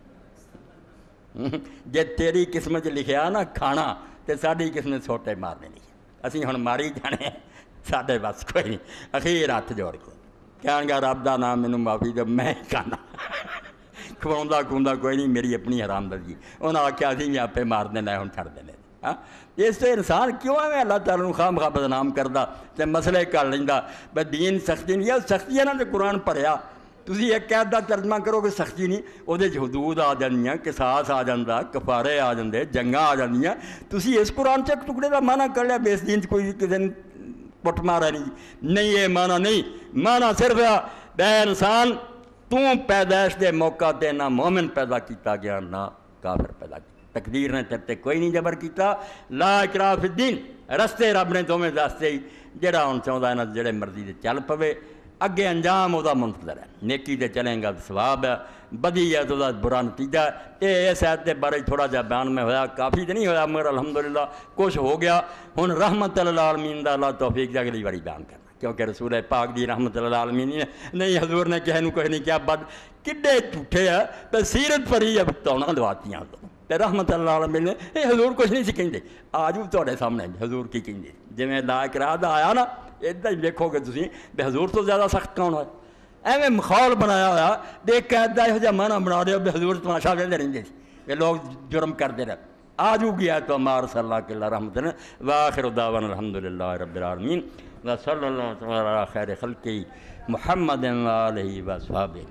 جے تیری قسمت لکھیا نا کھانا تے ساری قسمت سوٹے مارنے نہیں، اسی ہن ماری جانے ساڈے بس کوئی نہیں، اخیر ہاتھ جوڑ کے کہن گا رب دا نام مینوں معافی دے میں کھانا کھواؤندا کھوندا کوئی نہیں، میری اپنی حرام درجی، انہاں آکھیا اسی بھی آپے مار دینا ہن چھڑ دینے، ہاں اس سے انسان کیوں ہے اللہ تعالیٰ نوں خواہ مخواہ بدنام کردا تے مسئلے کر لیندا، بے دین سختی نہیں ہے، سختی ہے نا تے قرآن پڑھیا، تسی ایک قید دا ترجمہ کرو کہ سختی نہیں، وہ حدود آ جانیاں، قصاص آ جاندا، کفارے آ جاندے، جنگاں آ جاندیاں، تسی اس قرآن سے ایک ٹکڑے دا معنی کر لیا بیس دین کوئی کسی نے پٹ مارا نہیں، یہ معنی نہیں، معنی صرف ہے بے انسان تو پیدائش دے موقع تے نہ مومن پیدا کیتا گیا نہ کافر پیدا کیتا، تقدیر نے تیرے تے کوئی نہیں جبر کیتا، لا اکراہ فی الدین، رستے رب نے دوویں دستے ہی، جڑا ہن چاہندا ہے نا جڑے مرضی دے چل پوے، اگے انجام وہ منتظر ہے، نیکی دے چلیں گا ثواب ہے، بدی ہے تو برا نتیجہ ہے، یہ اس آیت کے بارے تھوڑا جہا بیان میں ہویا، کافی تو نہیں ہویا مگر الحمدللہ کچھ ہو گیا، ہن رحمت للعالمین دا اللہ توفیق دے اگلی باری بیان کرنا، کیونکہ رسول پاک دی رحمت للعالمین نہیں، حضور نے کہے نوں کوئی نہیں کیا بد کڈے جھوٹے ہے تے سیرت پر ہی اب تونا دواتیاں تے رحمت للعالمین نے یہ حضور کچھ نہیں سی کہندے، آج بھی تواڈے سامنے حضور کی کہندے، جویں لا اکراہ دا آیا نا ادھا ہی دیکھو گے تسی بے حضور تو زیادہ سخت کون ہے، ایویں مخول بنایا ہوا دیکھ کے ادھا یہو جہا معنی بنا رہے ہو بے حضور تماشا ویندے رہندے سی، یہ لوگ جرم کرتے رہے، آجو گیا تو مار صلی اللہ کے اللہ رحمت وآخر دعوانا الحمدللہ رب العالمین وصلی اللہ تعالی علی خیر خلقہ محمد وآلہ وصحبہ.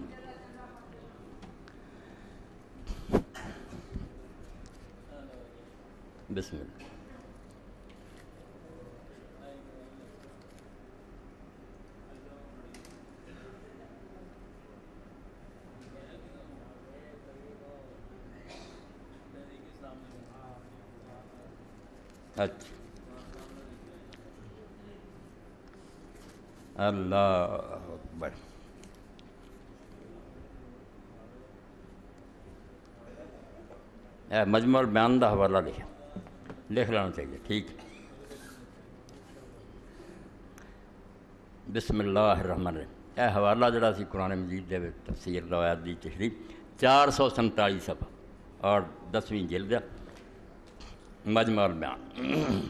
بسم اللہ. اچھا اللہ اکبر. مجموع البیان کا حوالہ لکھ لینا چاہیے. ٹھیک. بسم اللہ الرحمن الرحیم. یہ حوالہ جڑا سی قرآن مجید دے تفسیر روایت دی تشریح 447 صفحہ اور 10ویں جلد مجموع البیان.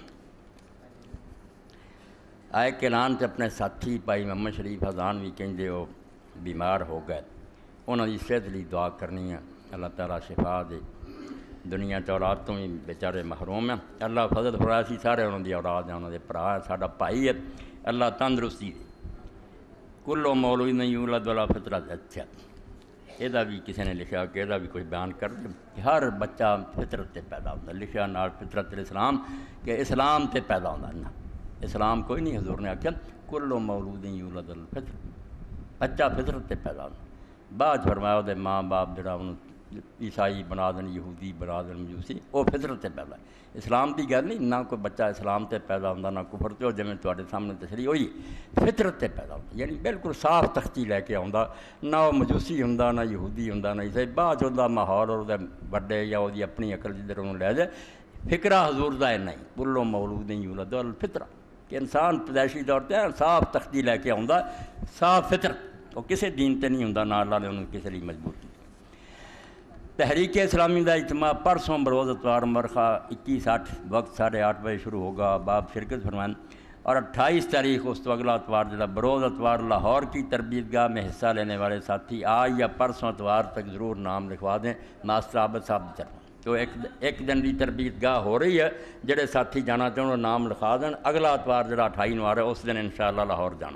آئے کلان سے اپنے ساتھی بھائی محمد شریف حضان بھی کہیں وہ بیمار ہو گئے. انہوں کی صحت لی دعا کرنی ہے. اللہ تعالیٰ شفا دے. دنیا اولاد تو بھی بیچارے محروم ہیں. اللہ فضل فرمایا سی سارے انہوں دی اولاد ہیں, انہوں دے بھرا ہے, ساڈا بھائی ہے. اللہ تندرستی دے. کلو مولود نہیں یولد ولا فطرت. اچھا یہ بھی کسی نے لکھا کہ یہ بھی کوئی بیان کر دے کہ ہر بچہ فطرت تے پیدا ہوتا. لکھا نال فطرت الاسلام کہ اسلام تے پیدا ہوتا نا. اسلام کوئی نہیں. حضور نے آخیا کلو مولود یولد الفطر, بچہ فطرت تے پیدا ہوتا. بعد فرمایا وہ ماں باپ جڑا انہوں عیسائی بنا دین, یہودی بنا دین, مجوسی, وہ فطرت تے پیدا ہے. اسلام دی گل نہیں. نہ کوئی بچہ اسلام تے پیدا ہوتا نہ کفر تے. جویں تواڈے سامنے تشریح ہوئی فطرت تے پیدا ہوتا, یعنی بالکل صاف تختی لے کے آਉਂدا. نہ وہ مجوسی ہوندا نہ یہودی ہوندا نہ عیسائی. بعد دا ماحول اور بڑے یا وہ اپنی عقل جدھر انہوں لے جائے. فکرہ حضور دا نہیں. کلو مولود یولد الفطرہ کہ انسان پیدائشی طور تے صاف تختی لے کے آਉਂدا, صاف فطرت. وہ کسی دین تے نہیں ہوندا, نہ اللہ نے انہوں کسی لیے مجبور کیا. تحریک اسلامی کا اجتماع پرسوں بروز اتوار مرخہ 21:08 وقت 8:30 بجے شروع ہوگا. باب شرکت فرمائیں. اور 28 تاریخ اس تو اگلا اتوار جڑا بروز اتوار لاہور کی تربیت گاہ میں حصہ لینے والے ساتھی آج یا پرسوں اتوار تک ضرور نام لکھوا دیں. ماسٹر عابد صاحب چل تو ایک دن کی تربیت گاہ ہو رہی ہے. جڑے ساتھی جانا چاہو نام لکھا دیں. اگلا اتوار جڑا 28 نوار ہے اس دن انشاءاللہ لاہور جانا.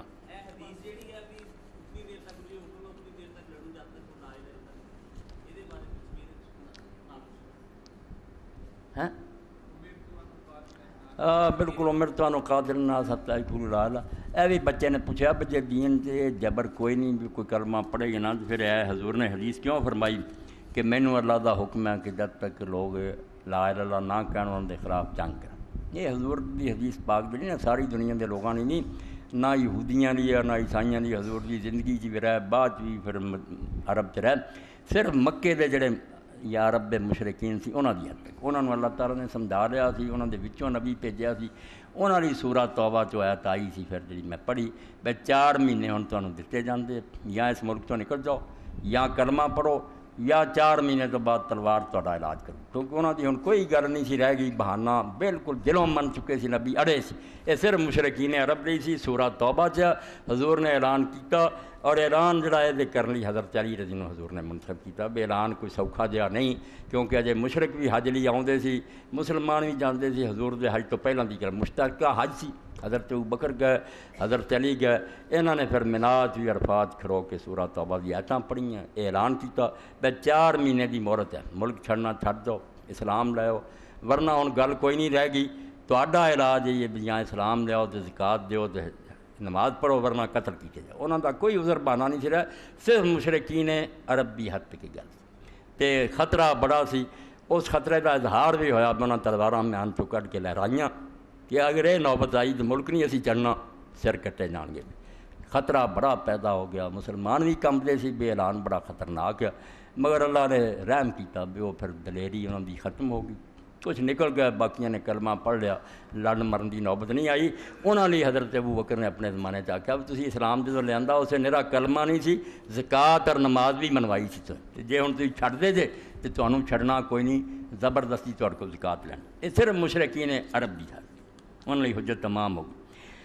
بالکل عمر تو قادر الناس حتی یقولوا لا الہ. اے بھی بچے نے پوچھا بچے دین سے جبر کوئی نہیں, بھی کوئی کلمہ پڑھے یا نہ. پھر اے حضور نے حدیث کیوں فرمائی کہ مینوں اللہ دا حکم ہے کہ جب تک لوگ لا الہ الا اللہ نہ کہن انہوں دے خلاف جنگ کرن. یہ حضور دی حدیث پاک بھی نہیں, ساری دنیا دے لوگاں نہیں, نہ یہودیاں دی نہ عیسائیاں دی. حضور دی زندگی بھی رہے, بعد بھی پھر عرب چ رہے. صرف مکے دے جڑے یا عرب دے مشرکین سی انہاں دی حد تک انہاں نوں اللہ تعالیٰ نے سمجھا لیا سی. انہاں دے وچوں نبی بھیجیا سی. انہاں دی سورۃ توبہ چ آیت آئی سی پھر جی میں پڑھی بے 4 مہینے ہن تانوں دتے جاندے, یا اس ملک تو نکل جاؤ یا کلمہ پڑھو یا 4 مہینے تو بعد تلوار تہاڈا علاج کرو. کیونکہ انہاں دی ہن کوئی گل نہیں سی رہ گئی. بہانہ بالکل دلوں من چکے سی. نبی اڑے سی. یہ صرف مشرکین عرب نہیں سی. سورۃ توبہ چ حضور نے اعلان کیتا, اور اعلان جڑا ہے کرنے لی حضرت علی رضی اللہ حضور نے منتخب کیتا. بے اعلان کوئی سوکھا جہا نہیں, کیونکہ اجے مشرک بھی حج لی آؤندے سی, مسلمان بھی جاندے سی. حضور دے حج تو پہلاں دی گل مشترکہ حج سی. حضرت ابوبکر گئے, حضرت علی گئے, انہوں نے پھر منات بھی عرفات کھڑو کے سورۃ توبہ دی آیتاں پڑھیاں. اعلان کیتا بے 4 مہینے دی مہلت ہے, ملک چھڑنا چھڈ دو, اسلام لے آؤ, ورنہ ہن گل کوئی نہیں رہ گئی. تہاڈا علاج یہ بھی یا اسلام لے آؤ تے زکات دیو تے نماز پڑھو, ورنہ قتل کیتے جاؤ. انہوں کا کوئی عذر بہانہ نہیں سی رہا. صرف مشرکین عرب دی حد کی گل تے خطرہ بڑا سی. اس خطرے کا اظہار بھی ہویا. انہوں تلواراں میان چوں کڈھ کے لہرائیاں کہ اگر یہ نوبت آئی تو ملک نہیں اسی چڑھنا, سر کٹے جان گے. خطرہ بڑا پیدا ہو گیا. مسلمان بھی کمبدے سی. بے اعلان بڑا خطرناک ہے, مگر اللہ نے رحم کیتا بھی وہ پھر دلیری انہوں دی ختم ہو گئی. کچھ نکل گئے, باقیاں نے کلمہ پڑھ لیا, لڑن مرن کی نوبت نہیں آئی. انہوں نے حضرت ابوبکر نے اپنے زمانے چ آخیا بھی تسی اسلام جدوں لیا اسے نرا کلمہ نہیں سی, زکات اور نماز بھی منوائی سی. جے ہن تسی چھڈ دے جے تو تمہوں چھڈنا کوئی نہیں, زبردستی تہاڈے کول زکات لینا. یہ صرف مشرکین عرب دی حال, انہوں نے حجت تمام ہو گئی.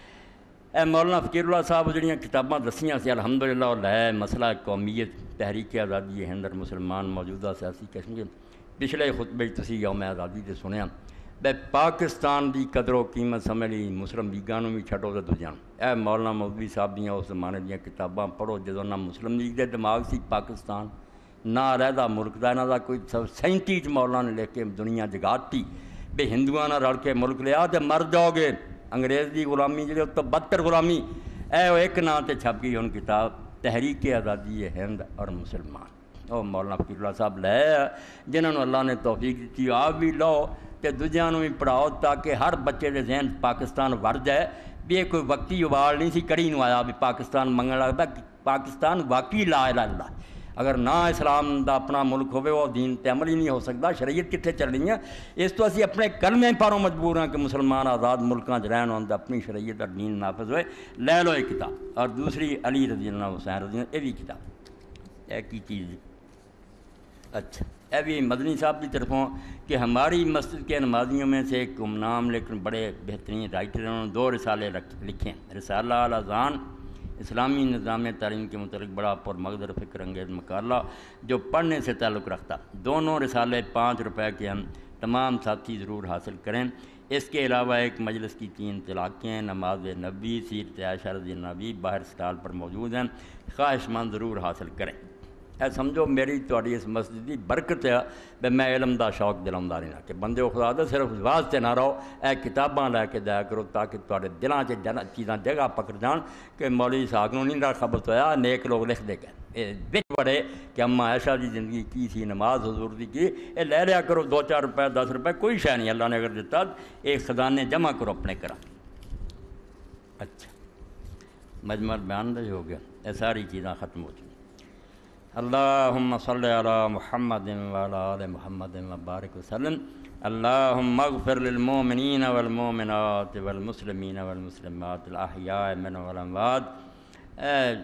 اے مولانا فقیر اللہ صاحب جڑیاں کتاباں دسیاں سی الحمدللہ لے مسئلہ قومیت, تحریک آزادی ہند اور مسلمان موجودہ سیاسی کشمیر, پچھلے خطبے تسی یوم آزادی تے سنیا بے پاکستان دی قدر و قیمت سمجھ لی مسلم لیگاں نوں بھی چھڈو تے دوجیاں اے مولانا مودودی صاحب دیاں اس زمانے دیاں کتاباں پڑھو جدوں نہ مسلم لیگ دے دماغ سی پاکستان نہ علیحدہ ملک دا انہاں دا کوئی 37 مولانا نے لکھ کے دنیا جگاتی بے ہندوؤں نہ رل کے ملک لیا تے مر جاؤ گے انگریز دی غلامی جڑی تو بدتر غلامی اے ایک نام تے چھپ گئی ان کتاب تحریک آزادی ہند اور مسلمان او مولانا فقیر اللہ صاحب لے جنہوں نے اللہ نے توفیق دیتی آپ بھی لو تے دوجیاں نوں بھی پڑھاؤ تاکہ ہر بچے دے ذہن پاکستان ور جائے بھی یہ کوئی وقتی ابال نہیں سی کڑی نوں آیا بھی پاکستان منگن لگتا پاکستان واقعی لا الہ الا اللہ اگر نہ اسلام دا اپنا ملک ہوئے وہ دین تے عمل ہی نہیں ہو سکتا شریعت کتنے چلنی ہے اس تو اسی اپنے کلمے پاروں مجبور ہیں کہ مسلمان آزاد ملکاں رہن ہوندہ اپنی شریعت اور دین نافذ ہوئے لے لو ایک کتاب اور دوسری علی رضی اللہ حسین رضی اللہ یہ بھی کتاب ایک ہی چیز اچھا اے بھی مدنی صاحب کی طرفوں کہ ہماری مسجد کے نمازیوں میں سے ایک گمنام لیکن بڑے بہترین رائٹر انہوں نے 2 رسالے لکھے رسالہ الاذان اسلامی نظام تعلیم کے متعلق بڑا پر مقدر فکر انگیز مقالہ جو پڑھنے سے تعلق رکھتا دونوں رسالے 5 روپے کے ہم تمام ساتھی ضرور حاصل کریں اس کے علاوہ ایک مجلس کی 3 طلاقیں نماز نبی سیرت عائشہ رضی اللہ عنہ باہر سٹال پر موجود ہیں خواہش مند ضرور حاصل کریں اے سمجھو میری تہاڈی اس مسجد کی برکت ہے بے میں علم دا شوق دلاؤندا رہنا کہ بندے خدا دے صرف واسطے نہ رہو اے کتاباں لے کے دیا کرو تاکہ تہاڈے دلاں 'چ چیزاں جگہ پکڑ جان کہ مولوی صاحب نوں نہیں خبر ہویا نیک لوگ لکھ دے گئے وچ بڑے کہ اماں عائشہ دی زندگی کی سی نماز حضور دی کی اے لے لیا کرو 2-4 روپے 10 روپے کوئی شے نہیں اللہ نے اگر دیتا ایک خزانے جمع کرو اپنے کرا اچھا مجمع بیان دا ہو گیا اے ساری چیزاں ختم ہو چکی اللہم صلی علی محمد وعلی آل محمد وبارک وسلم اللہم اغفر للمؤمنین والمؤمنات والمسلمین والمسلمات الاحیاء منهم والاموات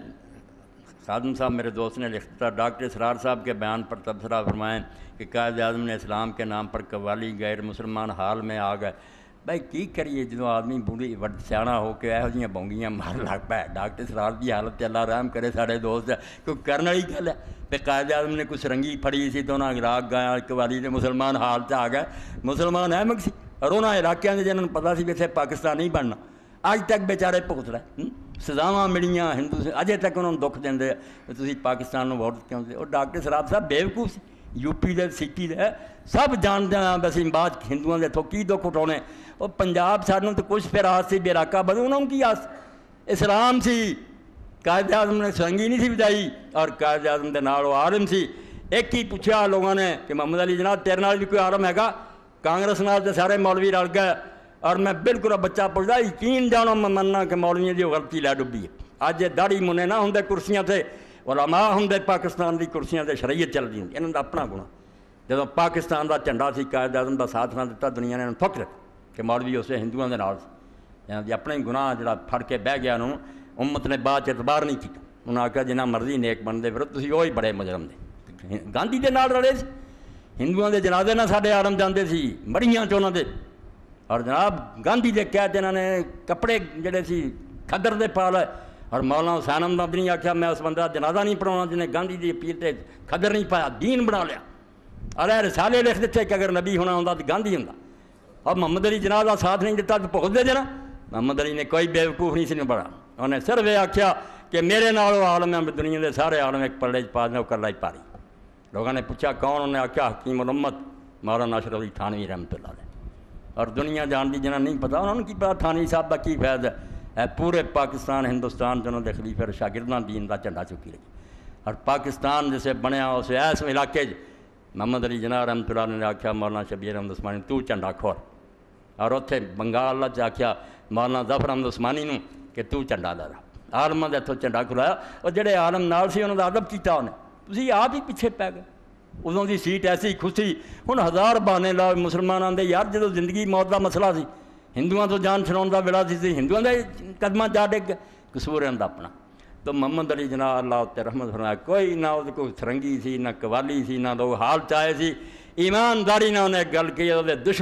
خادم صاحب میرے دوست نے لکھا تھا ڈاکٹر اسرار صاحب کے بیان پر تبصرہ فرمائیں کہ قائد اعظم نے اسلام کے نام پر قوالی غیر مسلمان حال میں آ گئے بھائی کی کریے جدوں آدمی بوڑھی سیاح ہو کے یہو جہاں بونگیاں مار لگ پہ ڈاکٹر اسرار کی حالت اللہ رحم کرے سارے دوست کوئی کرنے والی گل ہے کہ قائد اعظم نے کوئی سرنگی پھڑی سی تو انہاں راگ گایا قوالی دے مسلمان حال سے آ گئے مسلمان احمد سی اور انہاں علاقوں کے جنہوں نے پتا سی کہ اتنے پاکستان نہیں بننا اج تک بیچارے بھگت رہے سزاواں ملیاں ہندو سے اجے تک انہوں نے دکھ دیں تھی پاکستان میں ووٹ کیوں دے اور ڈاکٹر اسرار صاحب بیوقوف سی یو پی دے سٹی دے سب جانتے ہیں بس بعد ہندوؤں کے اتوں کی دکھ اٹھاؤنے اور پنجاب سانوں تو کچھ پھر آس سی بے علاقہ بدو انہوں کی آس اسلام سی قائد اعظم نے سرنگی نہیں سی بجائی اور قائد اعظم دے نال وہ عالم سی ایک ہی پوچھا لوگوں نے کہ محمد علی جناب تیرے نال بھی کوئی عالم ہے گا کانگریس نال تے سارے مولوی رل گئے اور میں بالکل بچہ پوچھتا یقین جانو میں مننا کہ مولویوں کی غلطی لے ڈبی ہے اج داڑھی منے نہ ہوں کرسیاں سے علماء ہوں پاکستان کی کرسیاں سے شریعت چل رہی ہوں کا اپنا گنا جب پاکستان کا جھنڈا سی قائد اعظم کا ساتھ نہ دیتا دنیا نے فخر کہ مولوی اسے ہندوؤں کے نال یہاں دی اپنے گناہ جڑا پھڑ کے بہ گیا انہوں امت نے بعد اعتبار نہیں کیا انہوں نے آخیا جنہ مرضی نیک بنتے پھر تھی وہی بڑے مجرم دے گاندھی دے نال رلے سی ہندوؤں کے جنازے نہ سارے عالم جاندے سی مریاں چونا دے اور جناب گاندھی دے قید انہوں نے کپڑے جڑے سی کھدر دے پا لے اور مولانا حسین احمد مدنی آخیا میں اس بندہ جنازہ نہیں پڑھاؤنا جنہیں گاندھی دی اپیل تے کھدر نہیں پایا دین بنا لیا ارے رسالے لکھ دیتے کہ اگر نبی ہونا ہوں تو گاندھی ہوں اور محمد علی جناح کا ساتھ نہیں دیتا تو بھگت دے دینا محمد علی نے کوئی بیوقوف نہیں سی پڑھا انہوں نے صرف یہ آخیا کہ میرے نال عالم ہے دنیا کے سارے عالم ایک پلے پا دیں کر لائی پاری لوگوں نے پوچھا کون انہوں نے آخیا حکیم الامت مولانا اشرف علی تھانوی رحمۃ اللہ علیہ اور دنیا جان دی جنہاں نہیں پتا انہوں نے کی پتا تھانوی صاحب کا کی فیض ہے پورے پاکستان ہندوستان جنہوں نے خلیفہ شاگرداں دین کا جھنڈا چکی رہی اور پاکستان جسے بنیا اسے ایس علاقے محمد علی جناح رحمۃ اللہ علیہ نے آخیا مولانا شبیر احمد عثمانی تو جھنڈا کھول اور اتنے بنگال آخیا مولانا ظفر احمد عثمانی نوں کہ تو جھنڈا لا رہا آلما کے اتوں جھنڈا کھلایا اور جڑے عالم نال سی انہوں نے ادب کیا انہیں تھی آپ ہی پیچھے پی گئے ادوں کی سیٹ ایسی خوشی ہوں ہزار بہانے لا مسلمان آتے یار جدو زندگی موت کا مسئلہ سی ہندوؤں تو جان چھڑاؤ کا ویلا سی ہندوؤں کے قدمہ جا ڈگ گئے قصور ہے اپنا تو محمد علی جناح اللہ اتنے رحمت فرمایا کوئی نہ وہ کوئی سرنگی سی نہ قوالی سی نہ لوگ حال چاہے سی ایمانداری نہ انہیں گل کی وہ دشمن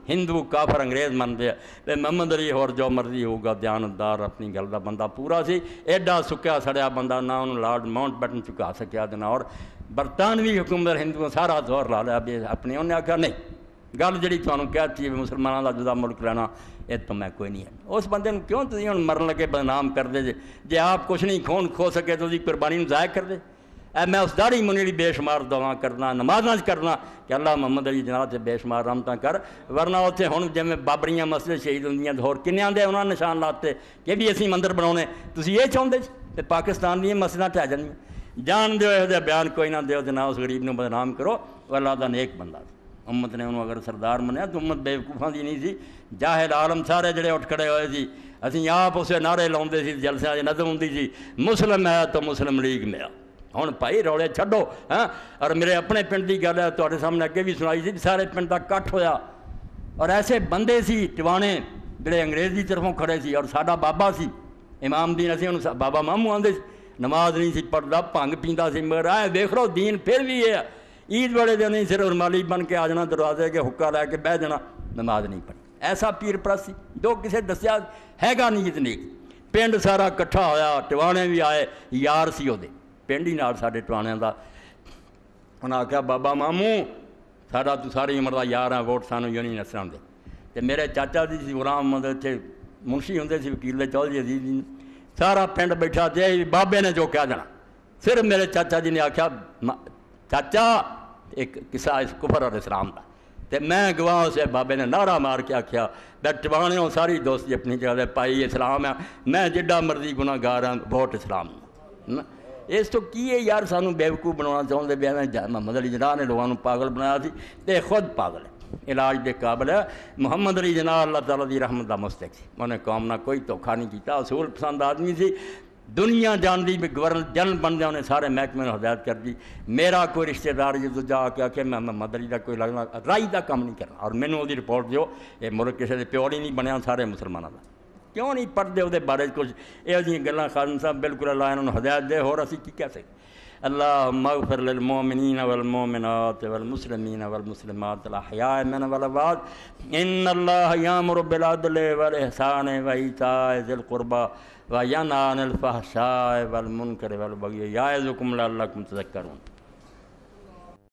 ہندو کافر انگریز منتے ہیں تے محمد علی اور جو مرضی ہوگا دیانتدار اپنی گل دا بندہ پورا سی ایڈا سکیا سڑیا بندہ نہ انہوں لارڈ ماؤنٹ بیٹن چکا سکیا تے نہ اور برطانوی حکومت ہندوؤں سارا زور لا لیا بھی اپنی انہیں آخیا نہیں گل جڑی تمہیں کہتی ہے مسلمانوں کا جدا ملک لینا یہ تو میں کوئی نہیں ہے اس بندے کیوں تھی ہوں مرن لگے بدنام کر دے جے آپ کچھ نہیں کھو سکے تو قربانی نو ضائع کر دے میں اس داڑھی منی لی بے شمار دعا کرنا نمازاں کرنا کہ اللہ محمد علی جناح سے بے شمار رحمتاں کر ورنہ اتنے ہوں جی بابریاں مسجد شہید ہوندیاں ہور کنیاں دے انہوں نے نشان لاتے کہ بھی اسی مندر بناؤنے تسی یہ چاہتے تے پاکستان دیا مسجداں ٹہ جانیاں جان دیو یہ بیان کوئی نہ دیو تے نہ اس غریب نو بدنام کرو وہ اللہ دا نیک بندہ امت نے انہوں اگر سردار منیا تو امت بیوقوفاں دی نہیں سی جاہل عالم سارے جڑے اٹھ کھڑے ہوئے سی اسی آپ اسے نعرے لاؤندے سی جلسے نظم ہوندی سی مسلم ہے تو مسلم لیگ میں ہوں بھائی رولے چھڈو ہاں اور میرے اپنے پنڈ کی گل ہے تواڈے سامنے اگے بھی سنائی سی سارے پنڈ کا کٹھ ہویا اور ایسے بندے سی ٹوانے جڑے انگریز کی طرفوں کھڑے سی اور ساڈا بابا سی امام دین اسی انہوں بابا مامو آندے نماز نہیں سی پڑھدا بھنگ پیندا سی مگر آئے دیکھ لو دین پھر بھی یہ عید بڑے دن نہیں صرف رومالی بن کے آ جانا دروازے کے حکا لے کے بہ جانا نماز نہیں پڑھی ایسا پیر پرست سی جو کسے دسیا ہے گا نہیں اتنی پنڈ سارا کٹھا ہویا ٹوانے بھی آئے یار سی وہ پنڈ ہی نال ساڈے ٹوانیاں دا انہاں آخیا بابا مامو ساڈا تو ساری عمر دا یار ہے ووٹ سانو یوں نہیں نسن دے تے میرے چاچا جی سی غلام محمد اتنے منشی ہوندے سی وکیل چودھری عزیز جی سارا پنڈ بیٹھا تے بابے نے جو کہہ جانا صرف میرے چاچا جی نے آخیا چاچا ایک قصہ اس کفر اور اسلام دا تے میں گواہ سے بابے نے نعرہ مار کے آخیا ٹوانے ساری دوستی اپنی جگہ دے پائی اسلام ہے میں جڈا مرضی گناہ گار ہاں ووٹ اسلام اس تو کی ہے یار سانو بیوقوف بنانا چاہتے بے محمد علی جناح نے لوگوں پاگل بنایا سی تے خود پاگل ہے علاج دے قابل ہے محمد علی جناح اللہ تعالیٰ دی رحمت دا مستحق سی انہیں قوم نہ کوئی دھوکھا نہیں کیتا اصول پسند آدمی سی دنیا جان دی بھی گورنر جنرل بن دیا انہیں سارے محکمے نے ہدایت کر دی میرا کوئی رشتہ دار جو جا کے کہ میں محمد علی دا کوئی لگنا رائی دا کام نہیں کرنا اور مینوں دی رپورٹ دیو یہ ملک کسی دے پیور ہی نہیں بنیا سارے مسلمانوں دا کیوں نہیں پڑھتے وہ بارے کچھ یہ جی گلاں خادم صاحب بالکل اللہ انہوں ہدایت دے اور اسی کی کہہ سکتے اللہم اغفر للمؤمنین والمؤمنات والمسلمین والمسلمات الاحیاء من والاموات ان اللہ یامر بالعدل والاحسان وایتاء ذی القربى وینہی عن الفحشاء والمنکر والبغی یعظکم لعلکم تذکرون